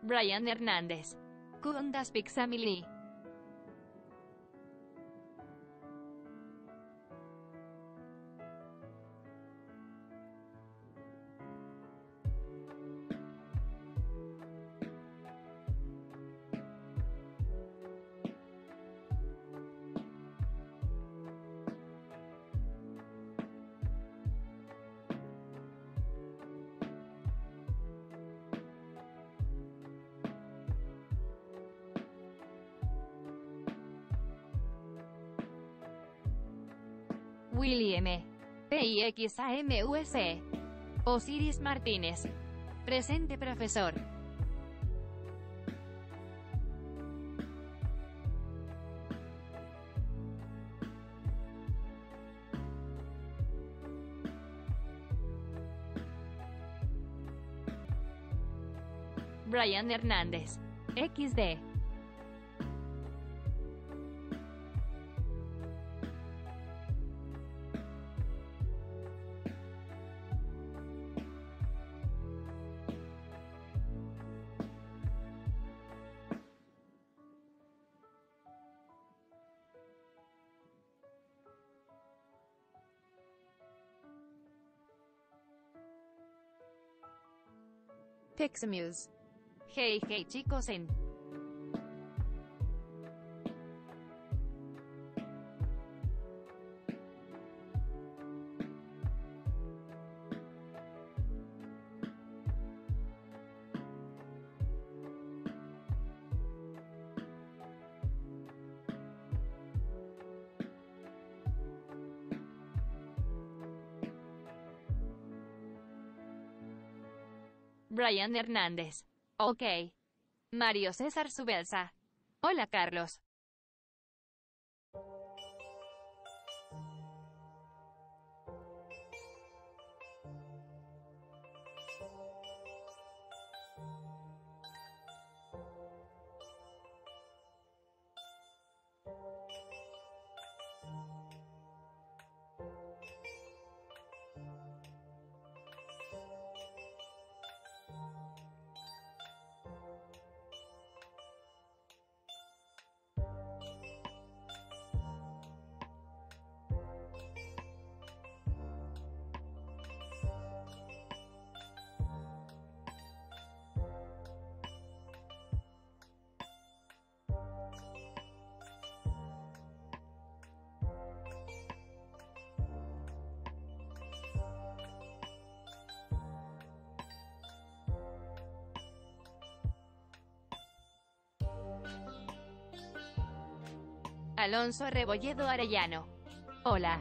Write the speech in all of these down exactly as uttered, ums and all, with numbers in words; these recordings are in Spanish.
Brian Hernández. Kundas Pixamili. Willy M. P I X A M U S. Osiris Martínez. Presente, profesor. Brian Hernández. equis de. Pixamuse. Hey hey chicos en. Brian Hernández. Ok. Mario César Subelsa. Hola Carlos. Alonso Rebolledo Arellano. Hola.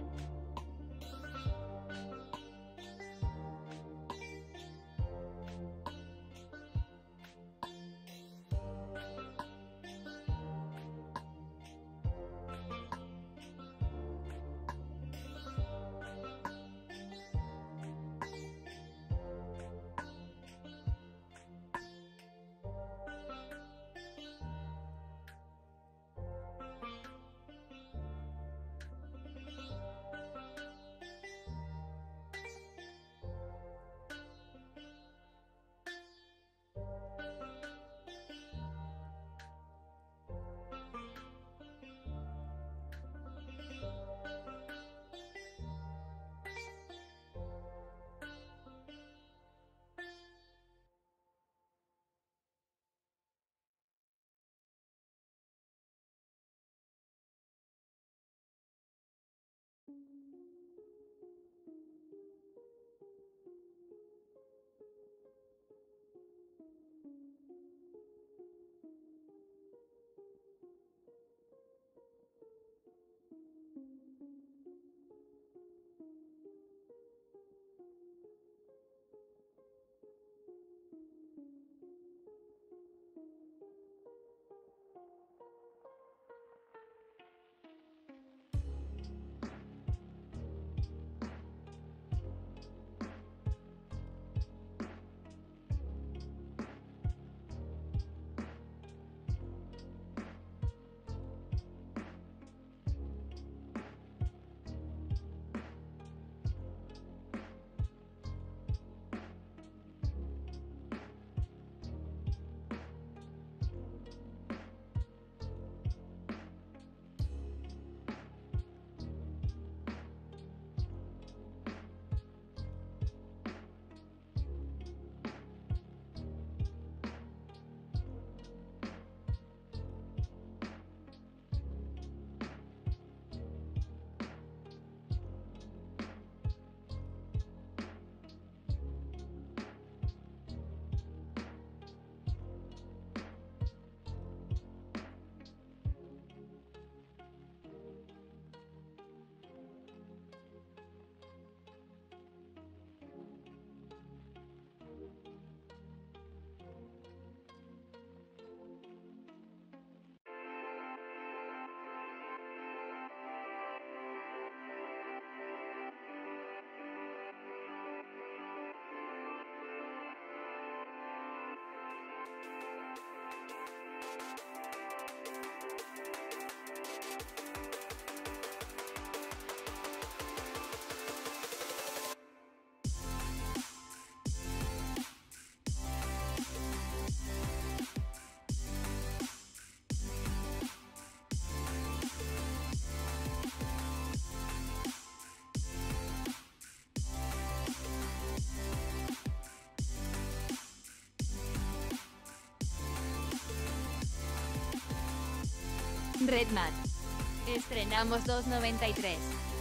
Redmat. Estrenamos dos noventa y tres.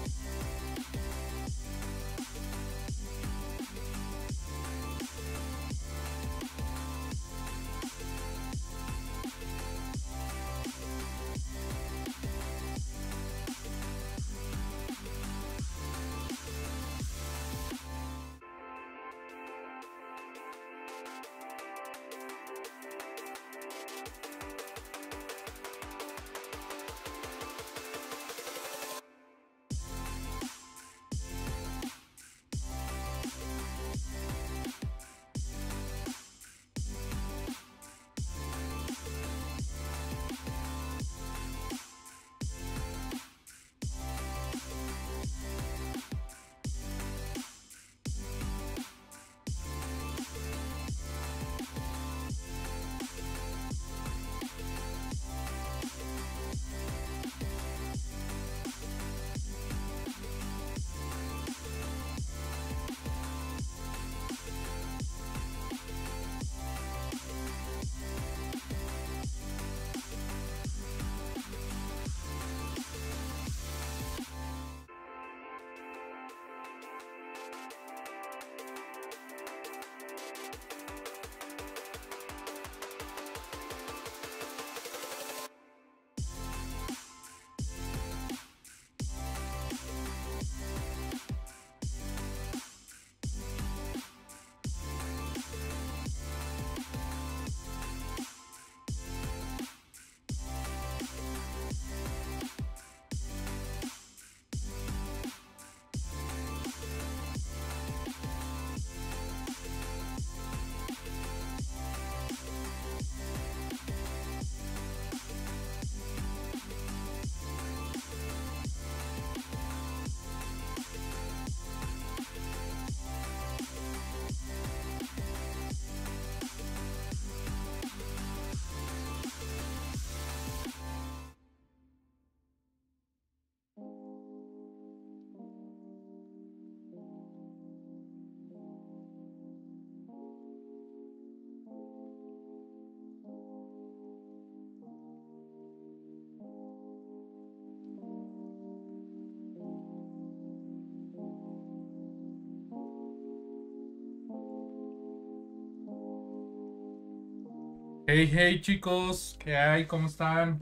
Hey, hey chicos, ¿qué hay? ¿Cómo están?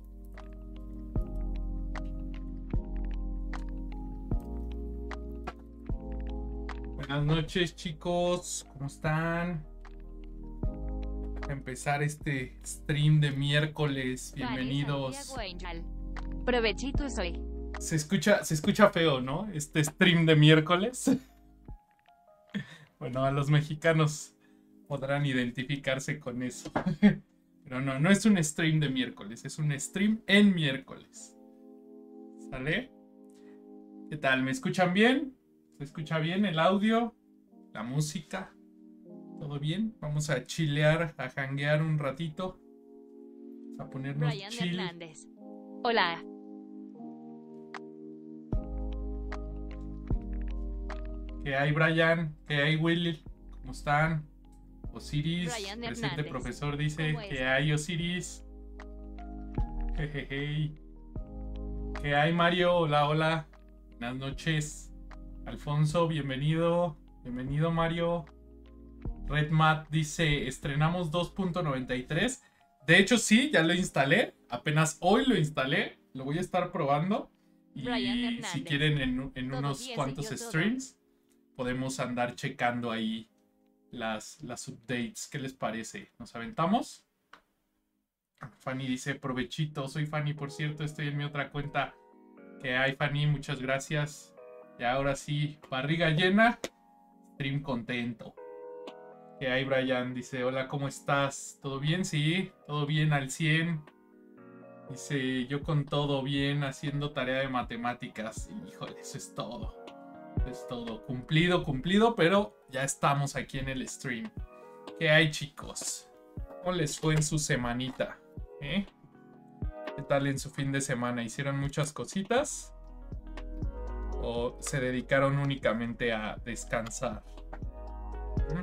Buenas noches chicos, ¿cómo están? A empezar este stream de miércoles, bienvenidos. Provechitos hoy. Se escucha, se escucha feo, ¿no? Este stream de miércoles. Bueno, a los mexicanos podrán identificarse con eso. Pero no, no es un stream de miércoles, es un stream en miércoles. ¿Sale? ¿Qué tal? ¿Me escuchan bien? ¿Se escucha bien el audio? ¿La música? ¿Todo bien? Vamos a chilear, a janguear un ratito. Vamos a ponernos Brian chill. Hernández. Hola. ¿Qué hay, Brian? ¿Qué hay, Willy? ¿Cómo están? Osiris, Brian presente Hernández. profesor, dice. ¿Cómo ¿Qué hay, Osiris? Jejeje. ¿Qué hay, Mario? Hola, hola. Buenas noches. Alfonso, bienvenido. Bienvenido, Mario. Redmat dice, estrenamos dos punto noventa y tres. De hecho, sí, ya lo instalé. Apenas hoy lo instalé. Lo voy a estar probando. Y si quieren, en, en unos cuantos streams, podemos andar checando ahí las, las updates. ¿Qué les parece? ¿Nos aventamos? Fanny dice, provechito. Soy Fanny, por cierto. Estoy en mi otra cuenta. ¿Qué hay, Fanny? Muchas gracias. Y ahora sí, barriga llena. Stream contento. ¿Qué hay, Brian? Dice, hola, ¿cómo estás? ¿Todo bien? Sí, todo bien al cien. Dice, yo con todo bien, haciendo tarea de matemáticas. Híjole, eso es todo. Eso es todo. Cumplido, cumplido, pero ya estamos aquí en el stream. ¿Qué hay, chicos? ¿Cómo les fue en su semanita? ¿Eh? ¿Qué tal en su fin de semana? ¿Hicieron muchas cositas? ¿O se dedicaron únicamente a descansar? ¿Mm?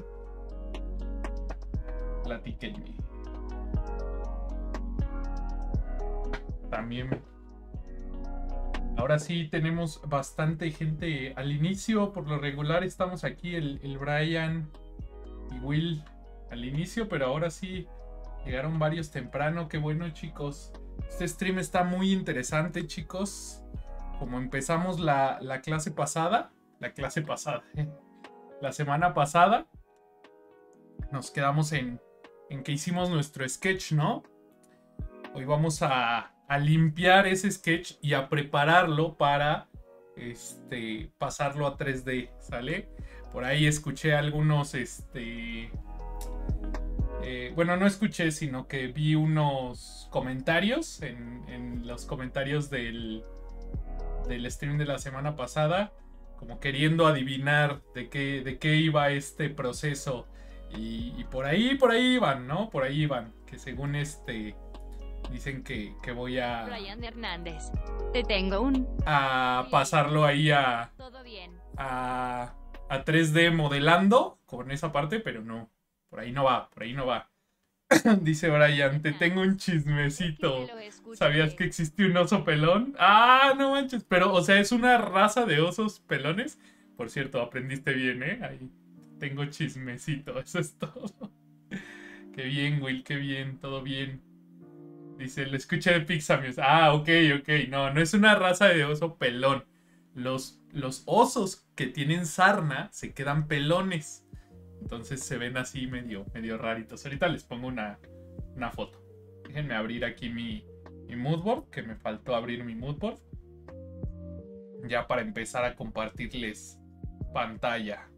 Platíquenme. también. Ahora sí tenemos bastante gente al inicio. Por lo regular estamos aquí el, el Brian y Will al inicio, pero ahora sí llegaron varios temprano. Qué bueno, chicos. Este stream está muy interesante, chicos. Como empezamos la, la clase pasada, la clase pasada, ¿eh? La semana pasada, nos quedamos en, en que hicimos nuestro sketch, ¿no? Hoy vamos a, a limpiar ese sketch y a prepararlo para este, pasarlo a tres D, ¿sale? Por ahí escuché algunos, este... Eh, bueno, no escuché, sino que vi unos comentarios en, en los comentarios del, del stream de la semana pasada, como queriendo adivinar de qué, de qué iba este proceso. Y, y por ahí, por ahí iban, ¿no? Por ahí iban, que según este... Dicen que, que voy a... Brian Hernández. Te tengo un... A pasarlo ahí a... Todo bien. A, a tres D modelando con esa parte, pero no. Por ahí no va, por ahí no va. Dice Brian, te tengo un chismecito. ¿Sabías que existe un oso pelón? Ah, no manches. Pero, o sea, es una raza de osos pelones. Por cierto, aprendiste bien, ¿eh? Ahí tengo chismecito, eso es todo. Qué bien, Will, qué bien, todo bien. Dice, lo escuché de Pixamius. Ah, ok, ok. No, no es una raza de oso pelón. Los, los osos que tienen sarna se quedan pelones. Entonces se ven así medio, medio raritos. Ahorita les pongo una, una foto. Déjenme abrir aquí mi, mi moodboard, que me faltó abrir mi moodboard. Ya para empezar a compartirles pantalla.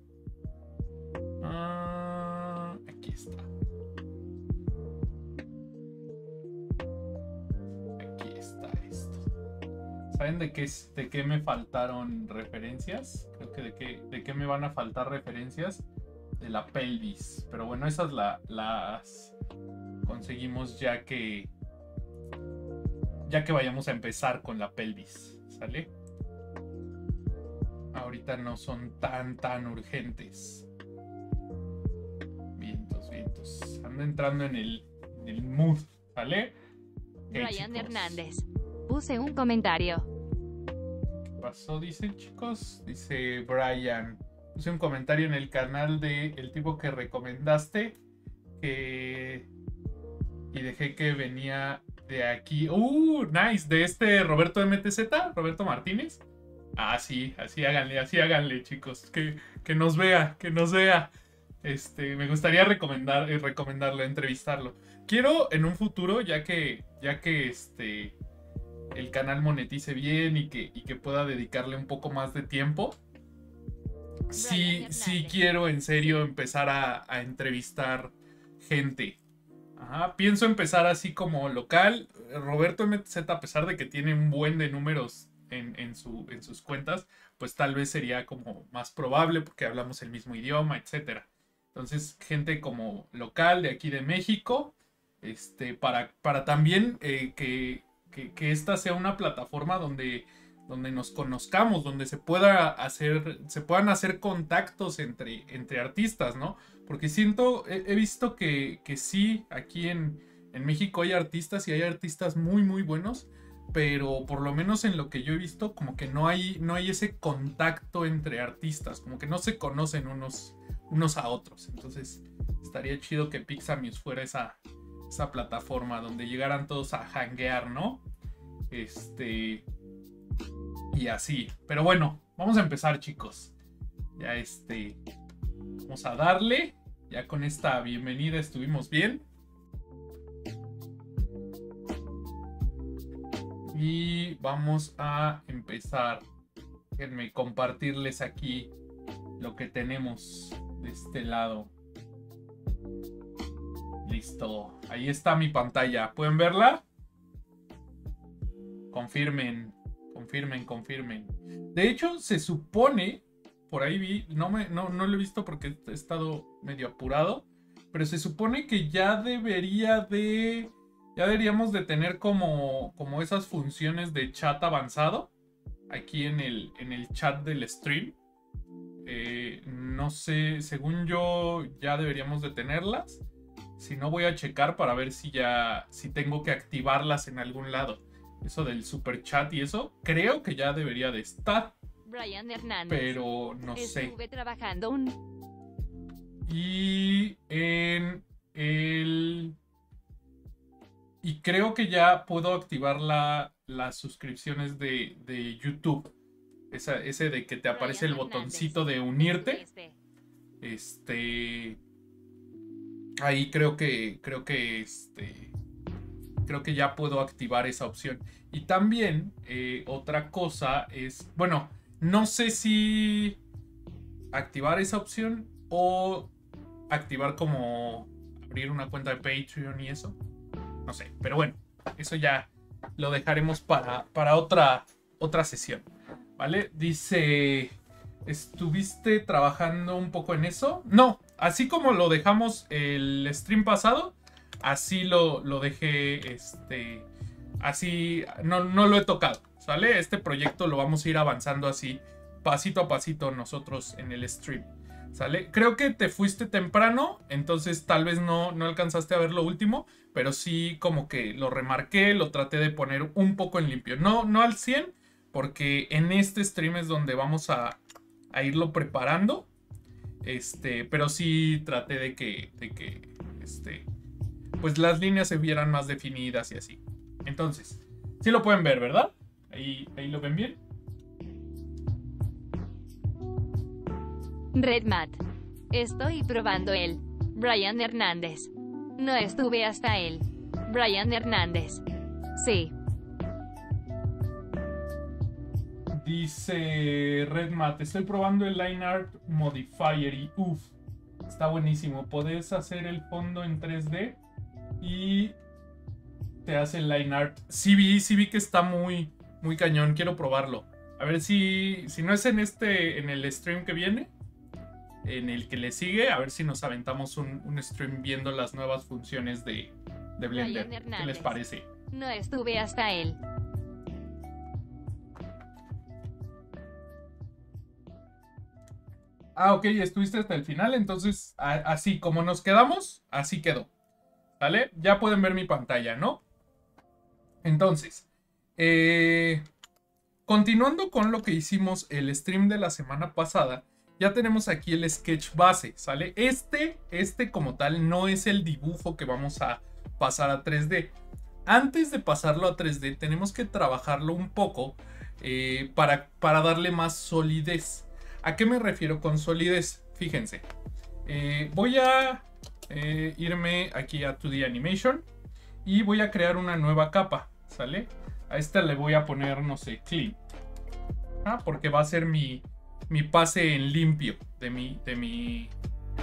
Ah, aquí está. ¿Saben de qué, de qué me faltaron referencias? Creo que de qué, de qué me van a faltar referencias. De la pelvis. Pero bueno, esas la, las conseguimos ya que... Ya que vayamos a empezar con la pelvis. ¿Sale? Ahorita no son tan, tan urgentes. Vientos, vientos. Ando entrando en el, en el mood. ¿Sale? Okay, Brian chicos. Hernández. Puse un comentario. ¿Qué pasó? Dicen, chicos. Dice Brian. Puse un comentario en el canal de el tipo que recomendaste. Que... Y dejé que venía de aquí. ¡Uh! Nice. De este Roberto M T Z. Roberto Martínez. Ah, sí. Así háganle. Así háganle, chicos. Que, que nos vea. Que nos vea. Este, me gustaría recomendar, eh, recomendarlo, entrevistarlo. Quiero en un futuro, ya que, ya que este... el canal monetice bien y que, y que pueda dedicarle un poco más de tiempo. Sí, sí quiero en serio empezar a, a entrevistar gente. Ajá, pienso empezar así como local. Roberto M T Z, a pesar de que tiene un buen de números en, en, su, en sus cuentas, pues tal vez sería como más probable porque hablamos el mismo idioma, etcétera. Entonces, gente como local de aquí de México, este, para, para también eh, que... Que, que esta sea una plataforma donde, donde nos conozcamos, donde se pueda hacer, se puedan hacer contactos entre, entre artistas, ¿no? Porque siento, he, he visto que, que sí, aquí en, en México hay artistas y hay artistas muy, muy buenos, pero por lo menos en lo que yo he visto, como que no hay, no hay ese contacto entre artistas, como que no se conocen unos, unos a otros. Entonces, estaría chido que Pixamius fuera esa... esa plataforma donde llegaran todos a hanguear, ¿no? Este... Y así. Pero bueno, vamos a empezar, chicos. Ya este... Vamos a darle. Ya con esta bienvenida estuvimos bien. Y vamos a empezar. Déjenme compartirles aquí lo que tenemos de este lado. Listo, ahí está mi pantalla. ¿Pueden verla? Confirmen, confirmen, confirmen. De hecho, se supone, por ahí vi, no, me, no, no lo he visto porque he estado medio apurado, pero se supone que ya debería de, ya deberíamos de tener como, como esas funciones de chat avanzado aquí en el, en el chat del stream. Eh, no sé, según yo ya deberíamos de tenerlas. Si no, voy a checar para ver si ya, si tengo que activarlas en algún lado. eso del super chat y eso, creo que ya debería de estar. Brian Hernández. Pero no sé. Estuve trabajando un... Y en el... Y creo que ya puedo activar la, las suscripciones de, de YouTube. Esa, ese de que te aparece el botoncito de unirte. Este... Ahí creo que... Creo que este... Creo que ya puedo activar esa opción. Y también eh, otra cosa es... Bueno, no sé si activar esa opción o activar como abrir una cuenta de Patreon y eso. No sé, pero bueno, eso ya lo dejaremos para, para otra, otra sesión. ¿Vale? Dice, ¿estuviste trabajando un poco en eso? No, así como lo dejamos el stream pasado, así lo, lo dejé, este, así, no, no lo he tocado, ¿sale? Este proyecto lo vamos a ir avanzando así, pasito a pasito nosotros en el stream, ¿sale? Creo que te fuiste temprano, entonces tal vez no, no alcanzaste a ver lo último, pero sí como que lo remarqué, lo traté de poner un poco en limpio, no, no al cien, porque en este stream es donde vamos a, a irlo preparando, este, pero sí traté de que, de que, este... pues las líneas se vieran más definidas y así. Entonces, sí lo pueden ver, ¿verdad? Ahí, ahí lo ven bien. Redmat. Estoy probando el Brian Hernández. No estuve hasta el Brian Hernández. Sí. Dice Redmat, estoy probando el Line Art Modifier y uff, está buenísimo. Podés hacer el fondo en tres D y te hace el line art. Sí vi, sí vi que está muy, muy cañón. Quiero probarlo. A ver si, si no es en este, en el stream que viene, en el que le sigue, a ver si nos aventamos un, un stream viendo las nuevas funciones de, de Blender. ¿Qué les parece? No estuve hasta él. Ah, ok, estuviste hasta el final. Entonces, a, así como nos quedamos, así quedó. ¿Vale? Ya pueden ver mi pantalla, ¿no? Entonces, eh, continuando con lo que hicimos el stream de la semana pasada, ya tenemos aquí el sketch base, ¿sale? Este, este como tal no es el dibujo que vamos a pasar a tres D. Antes de pasarlo a tres D tenemos que trabajarlo un poco eh, para, para darle más solidez. ¿A qué me refiero con solidez? Fíjense, eh, voy a eh, irme aquí a dos D Animation y voy a crear una nueva capa, ¿sale? A esta le voy a poner, no sé, clean. Ah, porque va a ser mi, mi pase en limpio de mi, de mi,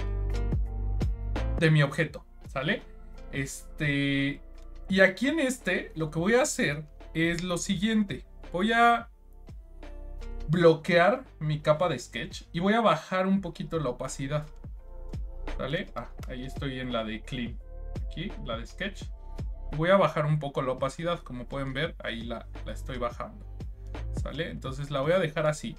de mi objeto, ¿sale? Este, y aquí en este, lo que voy a hacer es lo siguiente. Voy a bloquear mi capa de sketch y voy a bajar un poquito la opacidad, ¿vale? Ah, ahí estoy en la de clean, aquí, la de sketch. Voy a bajar un poco la opacidad, como pueden ver, ahí la, la estoy bajando, ¿sale? Entonces la voy a dejar así.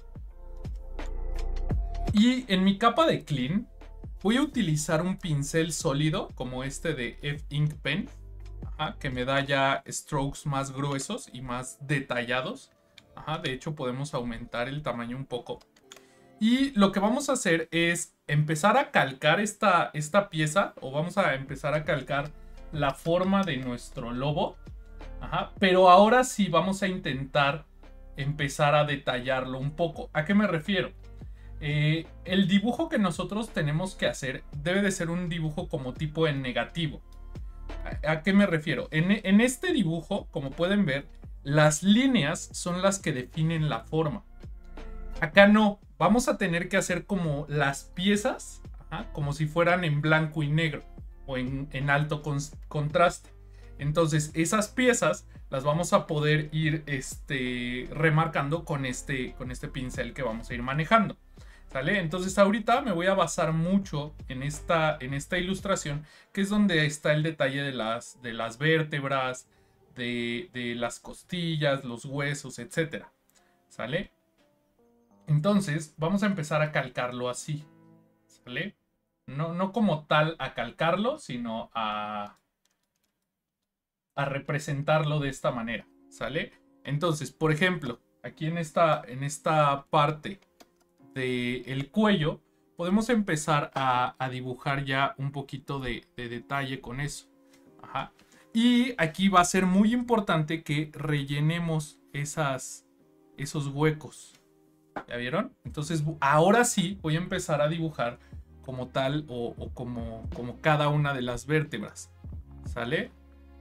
Y en mi capa de clean voy a utilizar un pincel sólido como este de F-Ink Pen, ajá, que me da ya strokes más gruesos y más detallados. Ajá, de hecho podemos aumentar el tamaño un poco. Y lo que vamos a hacer es empezar a calcar esta, esta pieza, o vamos a empezar a calcar la forma de nuestro lobo. Ajá, pero ahora sí vamos a intentar empezar a detallarlo un poco. ¿A qué me refiero? Eh, el dibujo que nosotros tenemos que hacer debe de ser un dibujo como tipo en negativo. ¿A, a qué me refiero? En, en este dibujo, como pueden ver, las líneas son las que definen la forma. Acá no, vamos a tener que hacer como las piezas, ajá, como si fueran en blanco y negro o en, en alto con, contraste. Entonces esas piezas las vamos a poder ir este, remarcando con este, con este pincel que vamos a ir manejando, ¿sale? Entonces ahorita me voy a basar mucho en esta, en esta ilustración, que es donde está el detalle de las, de las vértebras, De, de las costillas, los huesos, etcétera, ¿sale? Entonces vamos a empezar a calcarlo así, ¿sale? No, no como tal a calcarlo, sino a, a representarlo de esta manera, ¿Sale? Entonces, por ejemplo, aquí en esta, en esta parte del cuello, podemos empezar a, a dibujar ya un poquito de, de detalle con eso. Ajá. Y aquí va a ser muy importante que rellenemos esas, esos huecos. ¿Ya vieron? Entonces, ahora sí voy a empezar a dibujar como tal o, o como, como cada una de las vértebras. ¿Sale?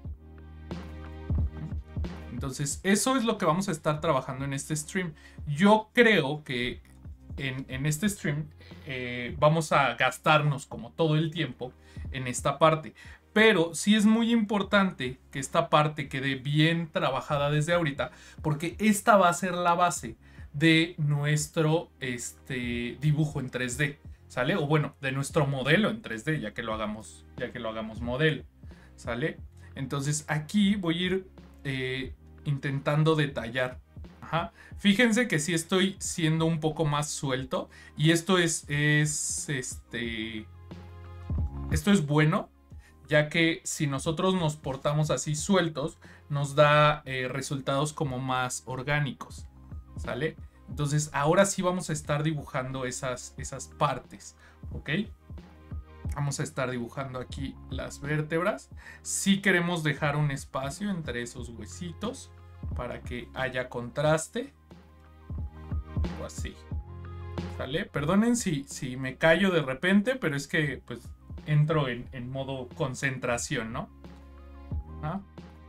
Entonces, eso es lo que vamos a estar trabajando en este stream. Yo creo que en, en este stream eh, vamos a gastarnos como todo el tiempo en esta parte. Pero sí es muy importante que esta parte quede bien trabajada desde ahorita, porque esta va a ser la base de nuestro este, dibujo en tres D, ¿sale? O bueno, de nuestro modelo en tres D, ya que lo hagamos, ya que lo hagamos modelo, ¿sale? Entonces aquí voy a ir eh, intentando detallar. Ajá. Fíjense que sí estoy siendo un poco más suelto y esto es, es este, esto es bueno, ya que si nosotros nos portamos así sueltos, nos da eh, resultados como más orgánicos, ¿sale? Entonces ahora sí vamos a estar dibujando esas, esas partes, ¿ok? Vamos a estar dibujando aquí las vértebras. Si queremos dejar un espacio entre esos huesitos para que haya contraste, o así, ¿sale? Perdonen si, si me callo de repente, pero es que pues entro en, en modo concentración, ¿no? ¿Ah?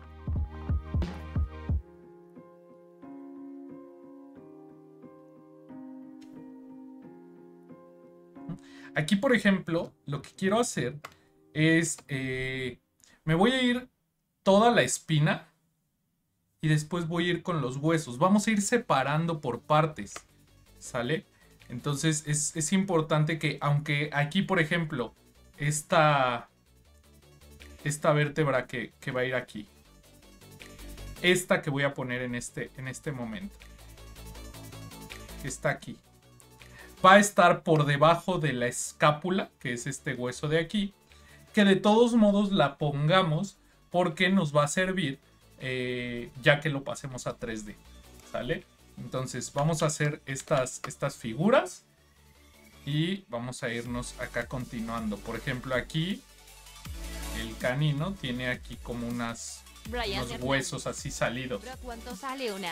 Aquí, por ejemplo, lo que quiero hacer es, eh, me voy a ir toda la espina y después voy a ir con los huesos. Vamos a ir separando por partes, ¿sale? Entonces es, es importante que, aunque aquí, por ejemplo, esta, esta vértebra que, que va a ir aquí, esta que voy a poner en este, en este momento, que está aquí, va a estar por debajo de la escápula, que es este hueso de aquí, que de todos modos la pongamos porque nos va a servir eh, ya que lo pasemos a tres D, ¿sale? Entonces vamos a hacer estas, estas figuras y vamos a irnos acá continuando. Por ejemplo, aquí el canino tiene aquí como unas, unos huesos así salidos. ¿Cuánto sale una?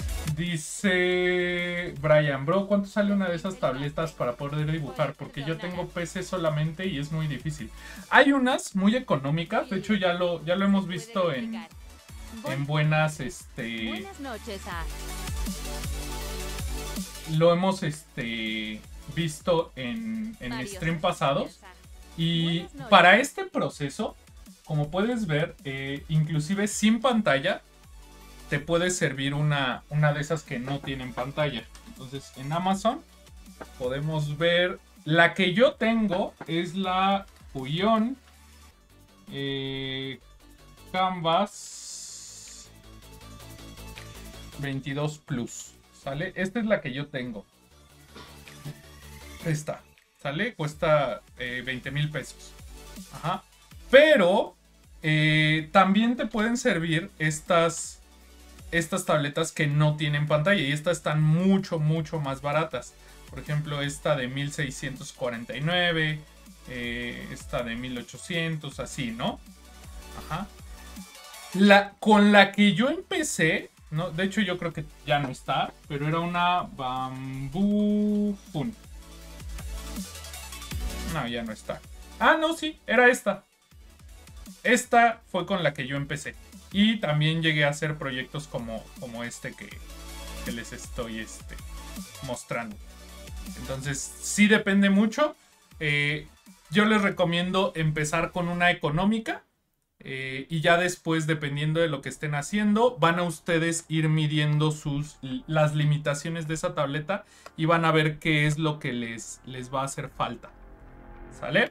Dice Brian, bro, ¿cuánto sale una de esas tabletas para poder dibujar? Porque yo tengo P C solamente y es muy difícil. Hay unas muy económicas, de hecho ya lo, ya lo hemos visto en, en buenas, este... Buenas noches, ah. Lo hemos, este, visto en, en stream pasados. Y para este proceso, como puedes ver, eh, inclusive sin pantalla, te puede servir una, una de esas que no tienen pantalla. Entonces en Amazon podemos ver, la que yo tengo es la Huion eh, Canvas veintidós Plus, ¿sale? Esta es la que yo tengo. Esta, ¿sale? Cuesta eh, veinte mil pesos. Ajá. Pero eh, también te pueden servir estas... estas tabletas que no tienen pantalla y estas están mucho mucho más baratas. Por ejemplo, esta de mil seiscientos cuarenta y nueve, eh, esta de mil ochocientos, así, ¿no? Ajá. La, con la que yo empecé, ¿no? De hecho yo creo que ya no está, pero era una Bamboo Fun. No, ya no está. Ah, no, sí, era esta. Esta fue con la que yo empecé. Y también llegué a hacer proyectos como, como este que, que les estoy este, mostrando. Entonces, sí depende mucho. Eh, yo les recomiendo empezar con una económica. Eh, y ya después, dependiendo de lo que estén haciendo, van a ustedes ir midiendo sus, las limitaciones de esa tableta. Y van a ver qué es lo que les, les va a hacer falta. ¿Sale?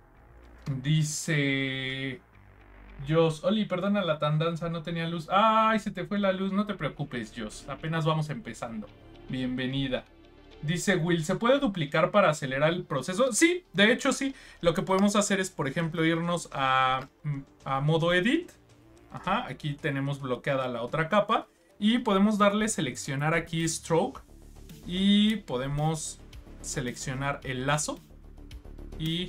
Dice... Jos, Oli, perdona la tardanza, no tenía luz. Ay, se te fue la luz, no te preocupes, Jos. Apenas vamos empezando. Bienvenida. Dice Will, ¿se puede duplicar para acelerar el proceso? Sí, de hecho sí. Lo que podemos hacer es, por ejemplo, irnos a, a modo edit. Ajá, aquí tenemos bloqueada la otra capa. Y podemos darle seleccionar aquí Stroke. Y podemos seleccionar el lazo. Y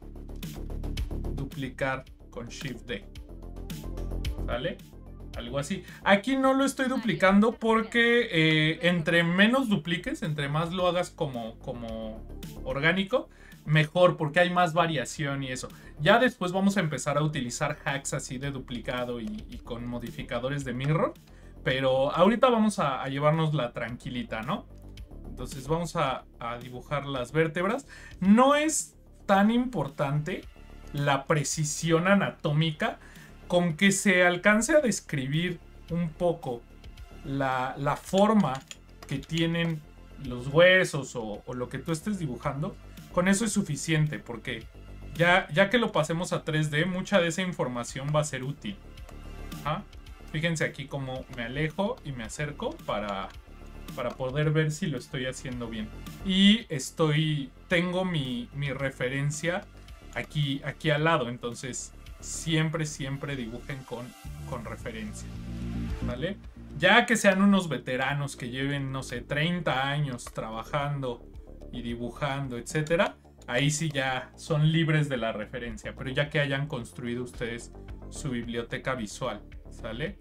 duplicar con Shift D. ¿Vale? Algo así. Aquí no lo estoy duplicando porque eh, entre menos dupliques, entre más lo hagas como, como orgánico, mejor, porque hay más variación y eso. Ya después vamos a empezar a utilizar hacks así de duplicado y, y con modificadores de mirror. Pero ahorita vamos a, a llevarnos la tranquilita, ¿no? Entonces vamos a, a dibujar las vértebras. No es tan importante la precisión anatómica. Con que se alcance a describir un poco la, la forma que tienen los huesos o, o lo que tú estés dibujando, con eso es suficiente, porque ya, ya que lo pasemos a tres D, mucha de esa información va a ser útil. ¿Ah? Fíjense aquí cómo me alejo y me acerco para, para poder ver si lo estoy haciendo bien. Y estoy, tengo mi, mi referencia aquí, aquí al lado, entonces siempre, siempre dibujen con, con referencia, ¿vale? Ya que sean unos veteranos que lleven, no sé, treinta años trabajando y dibujando, etcétera, ahí sí ya son libres de la referencia, pero ya que hayan construido ustedes su biblioteca visual, ¿sale?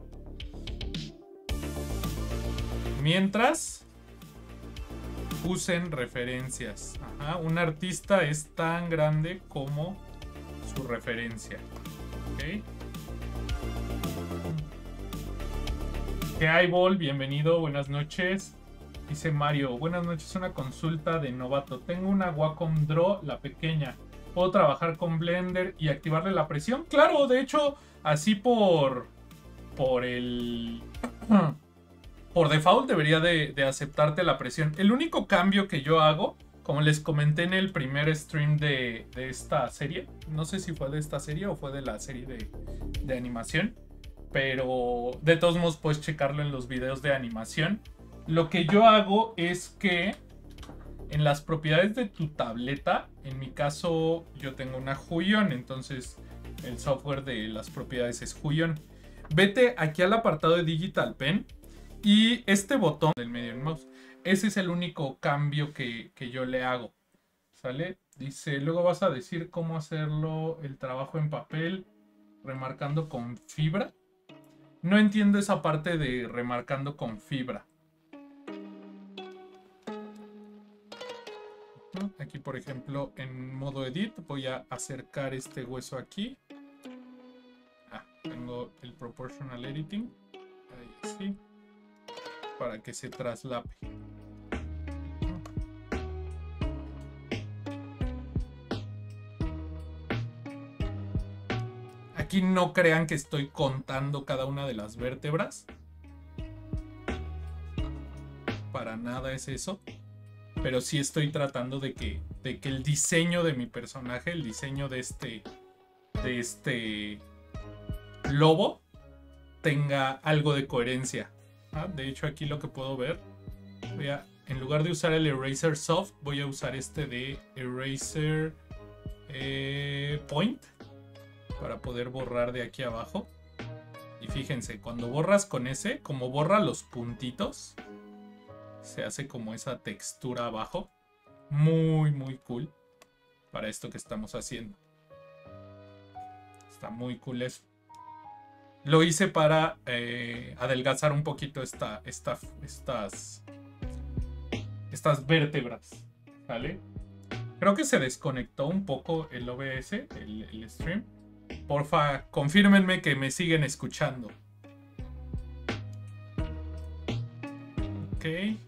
Mientras, usen referencias. Ajá, un artista es tan grande como su referencia. ¿Ok? ¿Qué hay, Bol? Bienvenido, buenas noches. Dice Mario, buenas noches, una consulta de novato. Tengo una Wacom Draw, la pequeña. ¿Puedo trabajar con Blender y activarle la presión? Claro, de hecho, así por... Por el... por default debería de, de aceptarte la presión. El único cambio que yo hago, como les comenté en el primer stream de, de esta serie, no sé si fue de esta serie o fue de la serie de, de animación, pero de todos modos puedes checarlo en los videos de animación. Lo que yo hago es que en las propiedades de tu tableta, en mi caso yo tengo una Huion, entonces el software de las propiedades es Huion. Vete aquí al apartado de Digital Pen y este botón del medio del mouse, ese es el único cambio que, que yo le hago, ¿sale? Dice, luego vas a decir cómo hacerlo el trabajo en papel remarcando con fibra. No entiendo esa parte de remarcando con fibra. Aquí, por ejemplo, en modo edit voy a acercar este hueso aquí. Ah, tengo el proportional editing. Ahí sí. Para que se traslape. Aquí no crean que estoy contando cada una de las vértebras. Para nada es eso. Pero sí estoy tratando de que, de que el diseño de mi personaje, el diseño de este, de este lobo, tenga algo de coherencia. ¿Ah? De hecho, aquí lo que puedo ver, voy a, en lugar de usar el Eraser Soft, voy a usar este de Eraser eh, Point para poder borrar de aquí abajo. Y fíjense, cuando borras con ese, como borra los puntitos, se hace como esa textura abajo. Muy, muy cool para esto que estamos haciendo. Está muy cool eso. Lo hice para eh, adelgazar un poquito esta, esta, estas, estas vértebras, ¿vale? Creo que se desconectó un poco el O B S, el, el stream. Porfa, confírmenme que me siguen escuchando. Ok.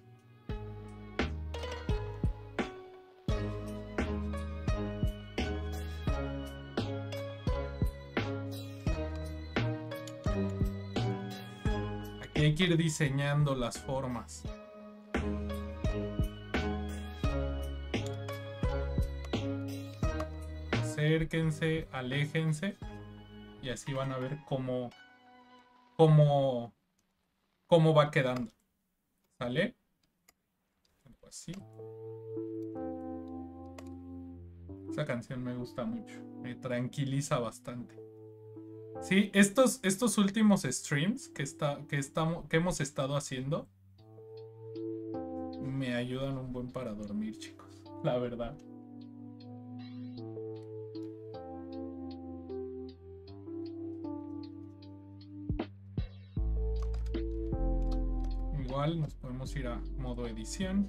Hay que ir diseñando las formas. Acérquense, aléjense y así van a ver cómo, cómo, cómo va quedando. ¿Sale? Algo así. Esa canción me gusta mucho. Me tranquiliza bastante. Sí, estos, estos últimos streams que, está, que, estamos, que hemos estado haciendo me ayudan un buen para dormir, chicos. La verdad. Igual nos podemos ir a modo edición.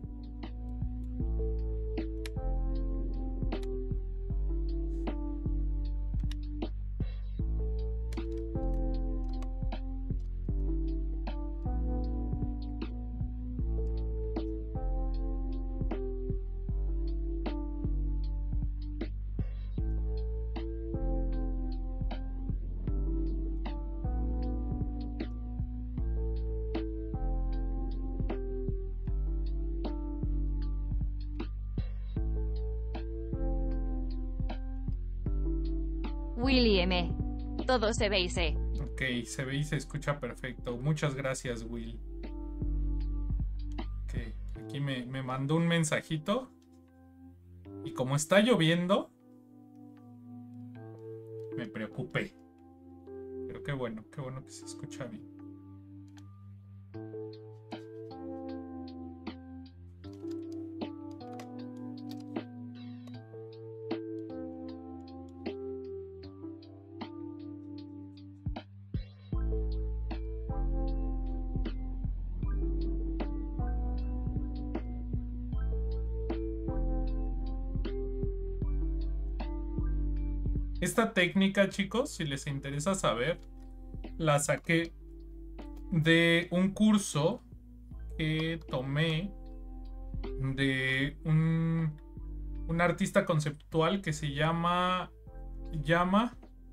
William. Todo se ve y se. Ok, se ve y se escucha perfecto. Muchas gracias, Will. Ok, aquí me, me mandó un mensajito. Y como está lloviendo, me preocupé. Pero qué bueno, qué bueno que se escucha bien. Esta técnica, chicos, si les interesa saber, la saqué de un curso que tomé de un, un artista conceptual que se llama... llama...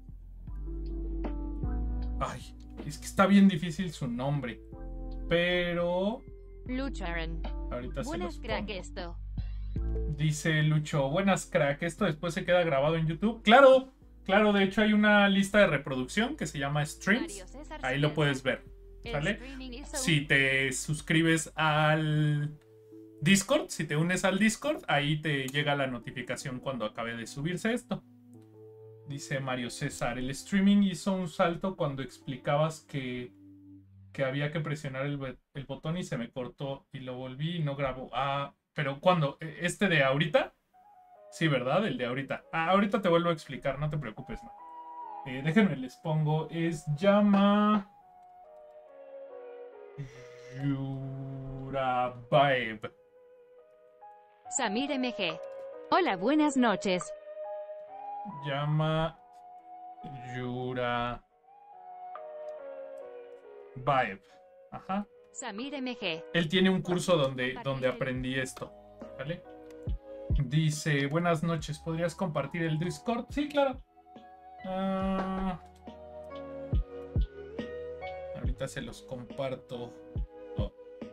Ay, es que está bien difícil su nombre, pero... Lucharon. Ahorita se Buenas los crack pongo. esto. Dice Lucho, buenas crack, esto después se queda grabado en YouTube. Claro, claro, de hecho hay una lista de reproducción que se llama Streams. Ahí lo puedes ver, ¿sale? Si te suscribes al Discord, si te unes al Discord, ahí te llega la notificación cuando acabe de subirse esto. Dice Mario César, el streaming hizo un salto cuando explicabas que, que había que presionar el, el botón y se me cortó y lo volví y no grabó. Ah... Pero ¿cuándo? ¿Este de ahorita? Sí, ¿verdad? El de ahorita. Ah, ahorita te vuelvo a explicar, no te preocupes, no. Eh, déjenme, les pongo. Es llama... Yurabaev. Samir M G. Hola, buenas noches. Llama... Yurabaev. Ajá. Samir M G. Él tiene un curso donde, donde aprendí esto, ¿vale? Dice, buenas noches, ¿podrías compartir el Discord? Sí, claro. Uh, ahorita se los comparto. Oh.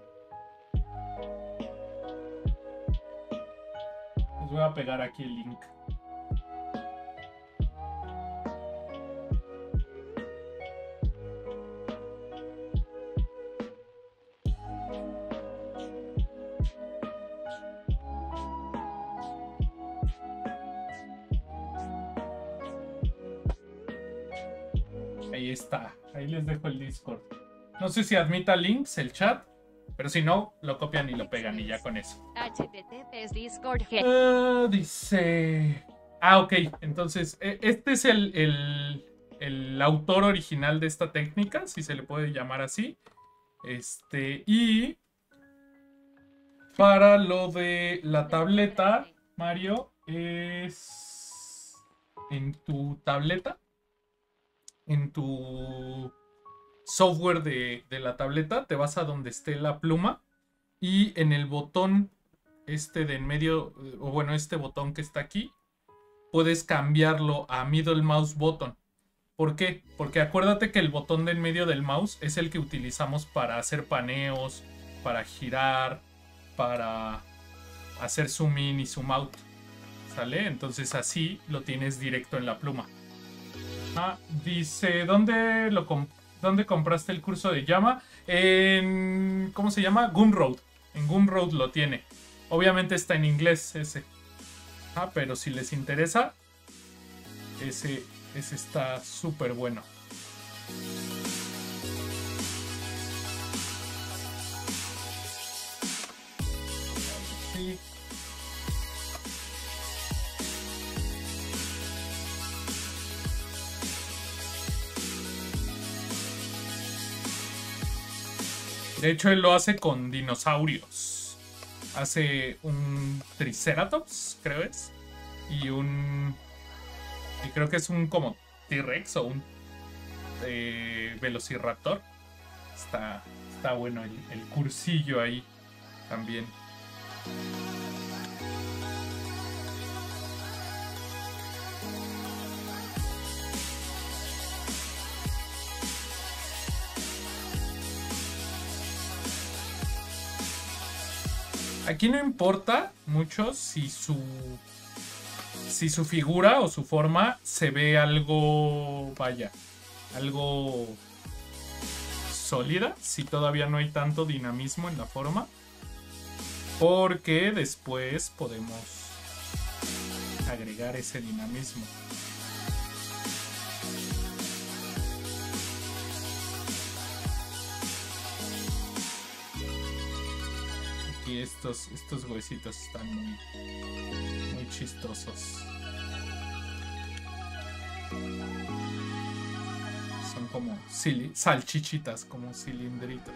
Les voy a pegar aquí el link. Ahí está, ahí les dejo el Discord. No sé si admita links el chat, pero si no, lo copian y lo pegan y ya con eso. H T T P es Discord G. Uh, dice... Ah, ok, entonces, este es el, el, el autor original de esta técnica, si se le puede llamar así. Este, y... Para lo de la tableta, Mario, es... En tu tableta. En tu software de, de la tableta, te vas a donde esté la pluma y en el botón este de en medio, o bueno, este botón que está aquí, puedes cambiarlo a middle mouse button. ¿Por qué? Porque acuérdate que el botón de en medio del mouse es el que utilizamos para hacer paneos, para girar, para hacer zoom in y zoom out, ¿sale? Entonces así lo tienes directo en la pluma. Ah, dice, ¿dónde, lo comp ¿dónde compraste el curso de Llama? En, ¿cómo se llama? Gumroad. En Gumroad lo tiene. Obviamente está en inglés ese. Ah, pero si les interesa, ese Ese está súper bueno. Sí. De hecho, él lo hace con dinosaurios. Hace un Triceratops, creo es. Y un... Y creo que es un como T-Rex o un eh, Velociraptor. Está, está bueno el, el cursillo ahí también. Aquí no importa mucho si su si su figura o su forma se ve algo, vaya, algo sólida, si todavía no hay tanto dinamismo en la forma, porque después podemos agregar ese dinamismo. Y estos, estos huesitos están muy, muy chistosos. Son como salchichitas, como cilindritos.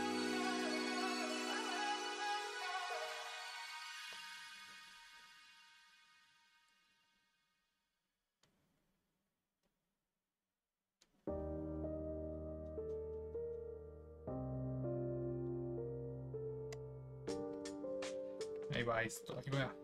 Ahí va esto, ahí va.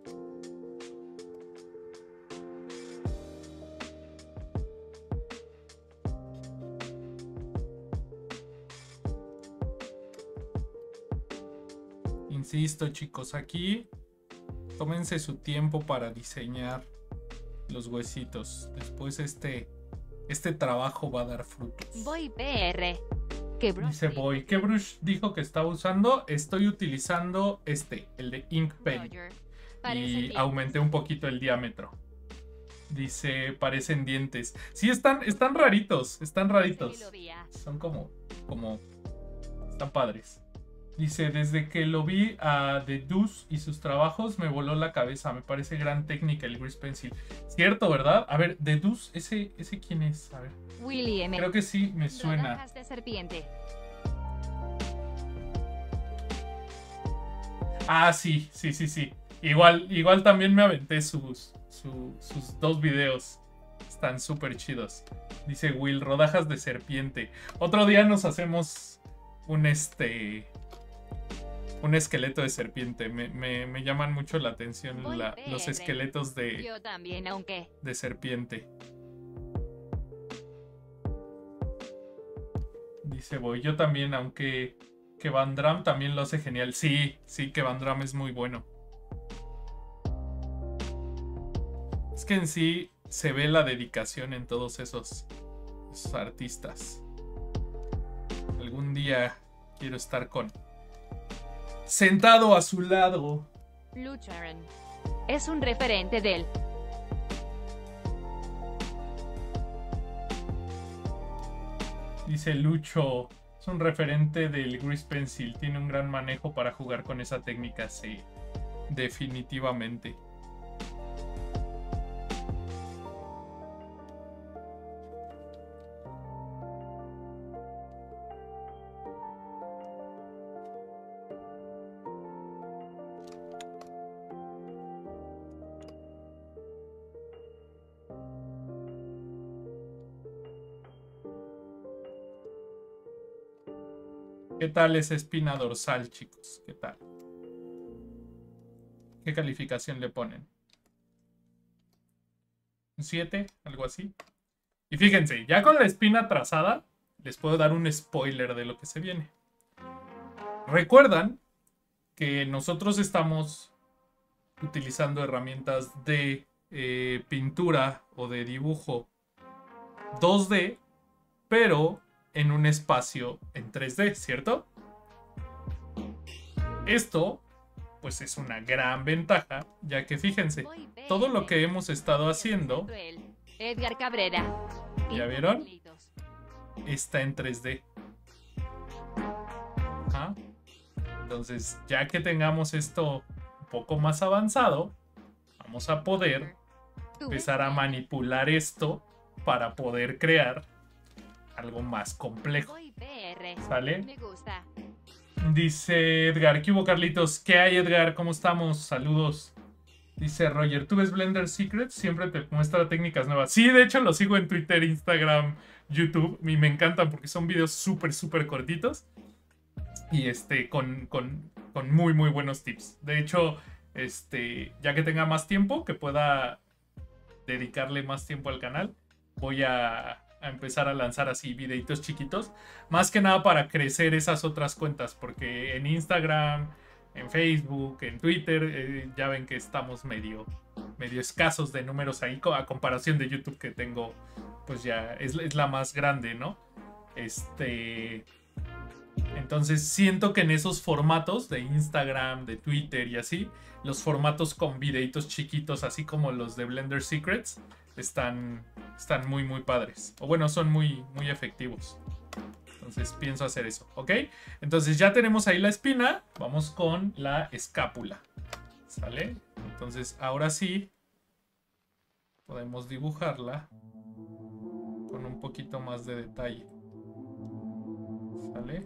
Insisto, chicos, aquí tómense su tiempo para diseñar los huesitos. Después este, este trabajo va a dar frutos. Voy P R. ¿Qué brush Dice Boy, ¿qué brush dijo que estaba usando? Estoy utilizando este, el de Ink Pen. Y aumenté un poquito el diámetro. Dice, parecen dientes. Sí, están, están raritos, están raritos. Son como, como, están padres. Dice, desde que lo vi a The Deuce y sus trabajos me voló la cabeza. Me parece gran técnica el Grease Pencil. Cierto, ¿verdad? A ver, The Deuce, ¿ese, ese quién es? A ver. Willy M. Creo que sí, me suena. Rodajas de serpiente. Ah, sí, sí, sí, sí. Igual, igual también me aventé sus, su, sus dos videos. Están súper chidos. Dice Will, rodajas de serpiente. Otro día nos hacemos un este... un esqueleto de serpiente. Me, me, me llaman mucho la atención la, los esqueletos de... Yo también, aunque... de serpiente. Dice Boy, yo también, aunque... que Van Damme también lo hace genial. Sí, sí, que Van Damme es muy bueno. Es que en sí se ve la dedicación en todos esos, esos artistas. Algún día quiero estar con... sentado a su lado. Lucharon. Es un referente del... Dice Lucho, es un referente del Grease Pencil. Tiene un gran manejo para jugar con esa técnica, sí. Definitivamente. ¿Qué tal esa espina dorsal, chicos? ¿Qué tal? ¿Qué calificación le ponen? ¿Un siete? ¿Algo así? Y fíjense, ya con la espina trazada, les puedo dar un spoiler de lo que se viene. Recuerdan que nosotros estamos utilizando herramientas de eh, pintura o de dibujo dos D, pero en un espacio en tres D, ¿cierto? Esto, pues es una gran ventaja, ya que fíjense, todo lo que hemos estado haciendo Edgar Cabrera. ¿Ya vieron? Está en tres D. Ajá. Entonces, ya que tengamos esto un poco más avanzado, vamos a poder empezar a manipular esto para poder crear algo más complejo. ¿Sale? Me gusta. Dice Edgar, ¿qué hubo, Carlitos? ¿Qué hay, Edgar? ¿Cómo estamos? Saludos. Dice Roger, ¿tú ves Blender Secrets? Siempre te muestra técnicas nuevas. Sí, de hecho lo sigo en Twitter, Instagram, YouTube. Y me encantan porque son videos súper, súper cortitos. Y este, con, con, con muy, muy buenos tips. De hecho, este, ya que tenga más tiempo, que pueda dedicarle más tiempo al canal, voy a, a empezar a lanzar así videitos chiquitos. Más que nada para crecer esas otras cuentas. Porque en Instagram, en Facebook, en Twitter, eh, ya ven que estamos medio, medio escasos de números ahí. A comparación de YouTube, que tengo, pues ya es, es la más grande, ¿no? Este... Entonces siento que en esos formatos de Instagram, de Twitter y así, los formatos con videitos chiquitos, así como los de Blender Secrets, están, están muy muy padres. O bueno, son muy, muy efectivos. Entonces pienso hacer eso, ¿ok? Entonces ya tenemos ahí la espina, vamos con la escápula, ¿sale? Entonces ahora sí podemos dibujarla con un poquito más de detalle, ¿sale?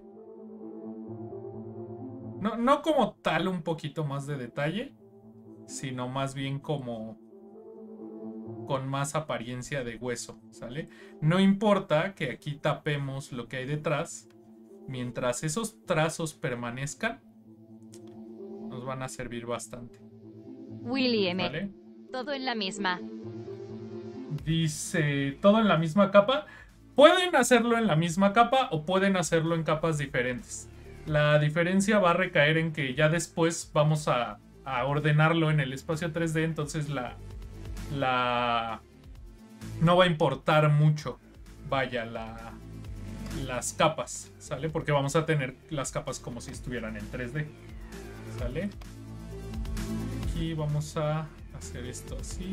No, no como tal un poquito más de detalle, sino más bien como con más apariencia de hueso, ¿sale? No importa que aquí tapemos lo que hay detrás, mientras esos trazos permanezcan, nos van a servir bastante. Willy M. ¿Vale? Todo en la misma. Dice, ¿todo en la misma capa? Pueden hacerlo en la misma capa o pueden hacerlo en capas diferentes. La diferencia va a recaer en que ya después vamos a, a ordenarlo en el espacio tres D, entonces la, la no va a importar mucho, vaya, la, las capas, ¿sale? Porque vamos a tener las capas como si estuvieran en tres D, ¿sale? Aquí vamos a hacer esto así.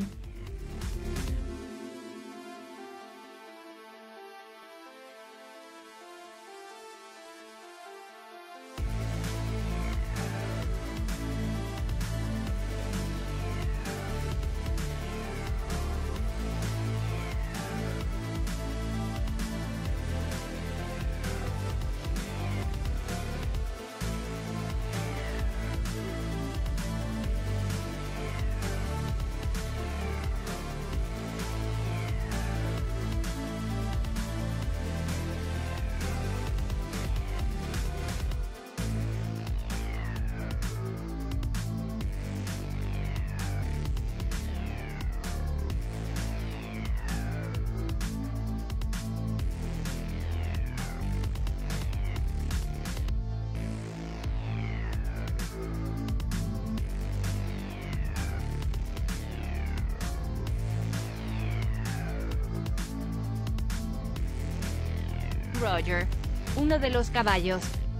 Roger, uno de los caballos.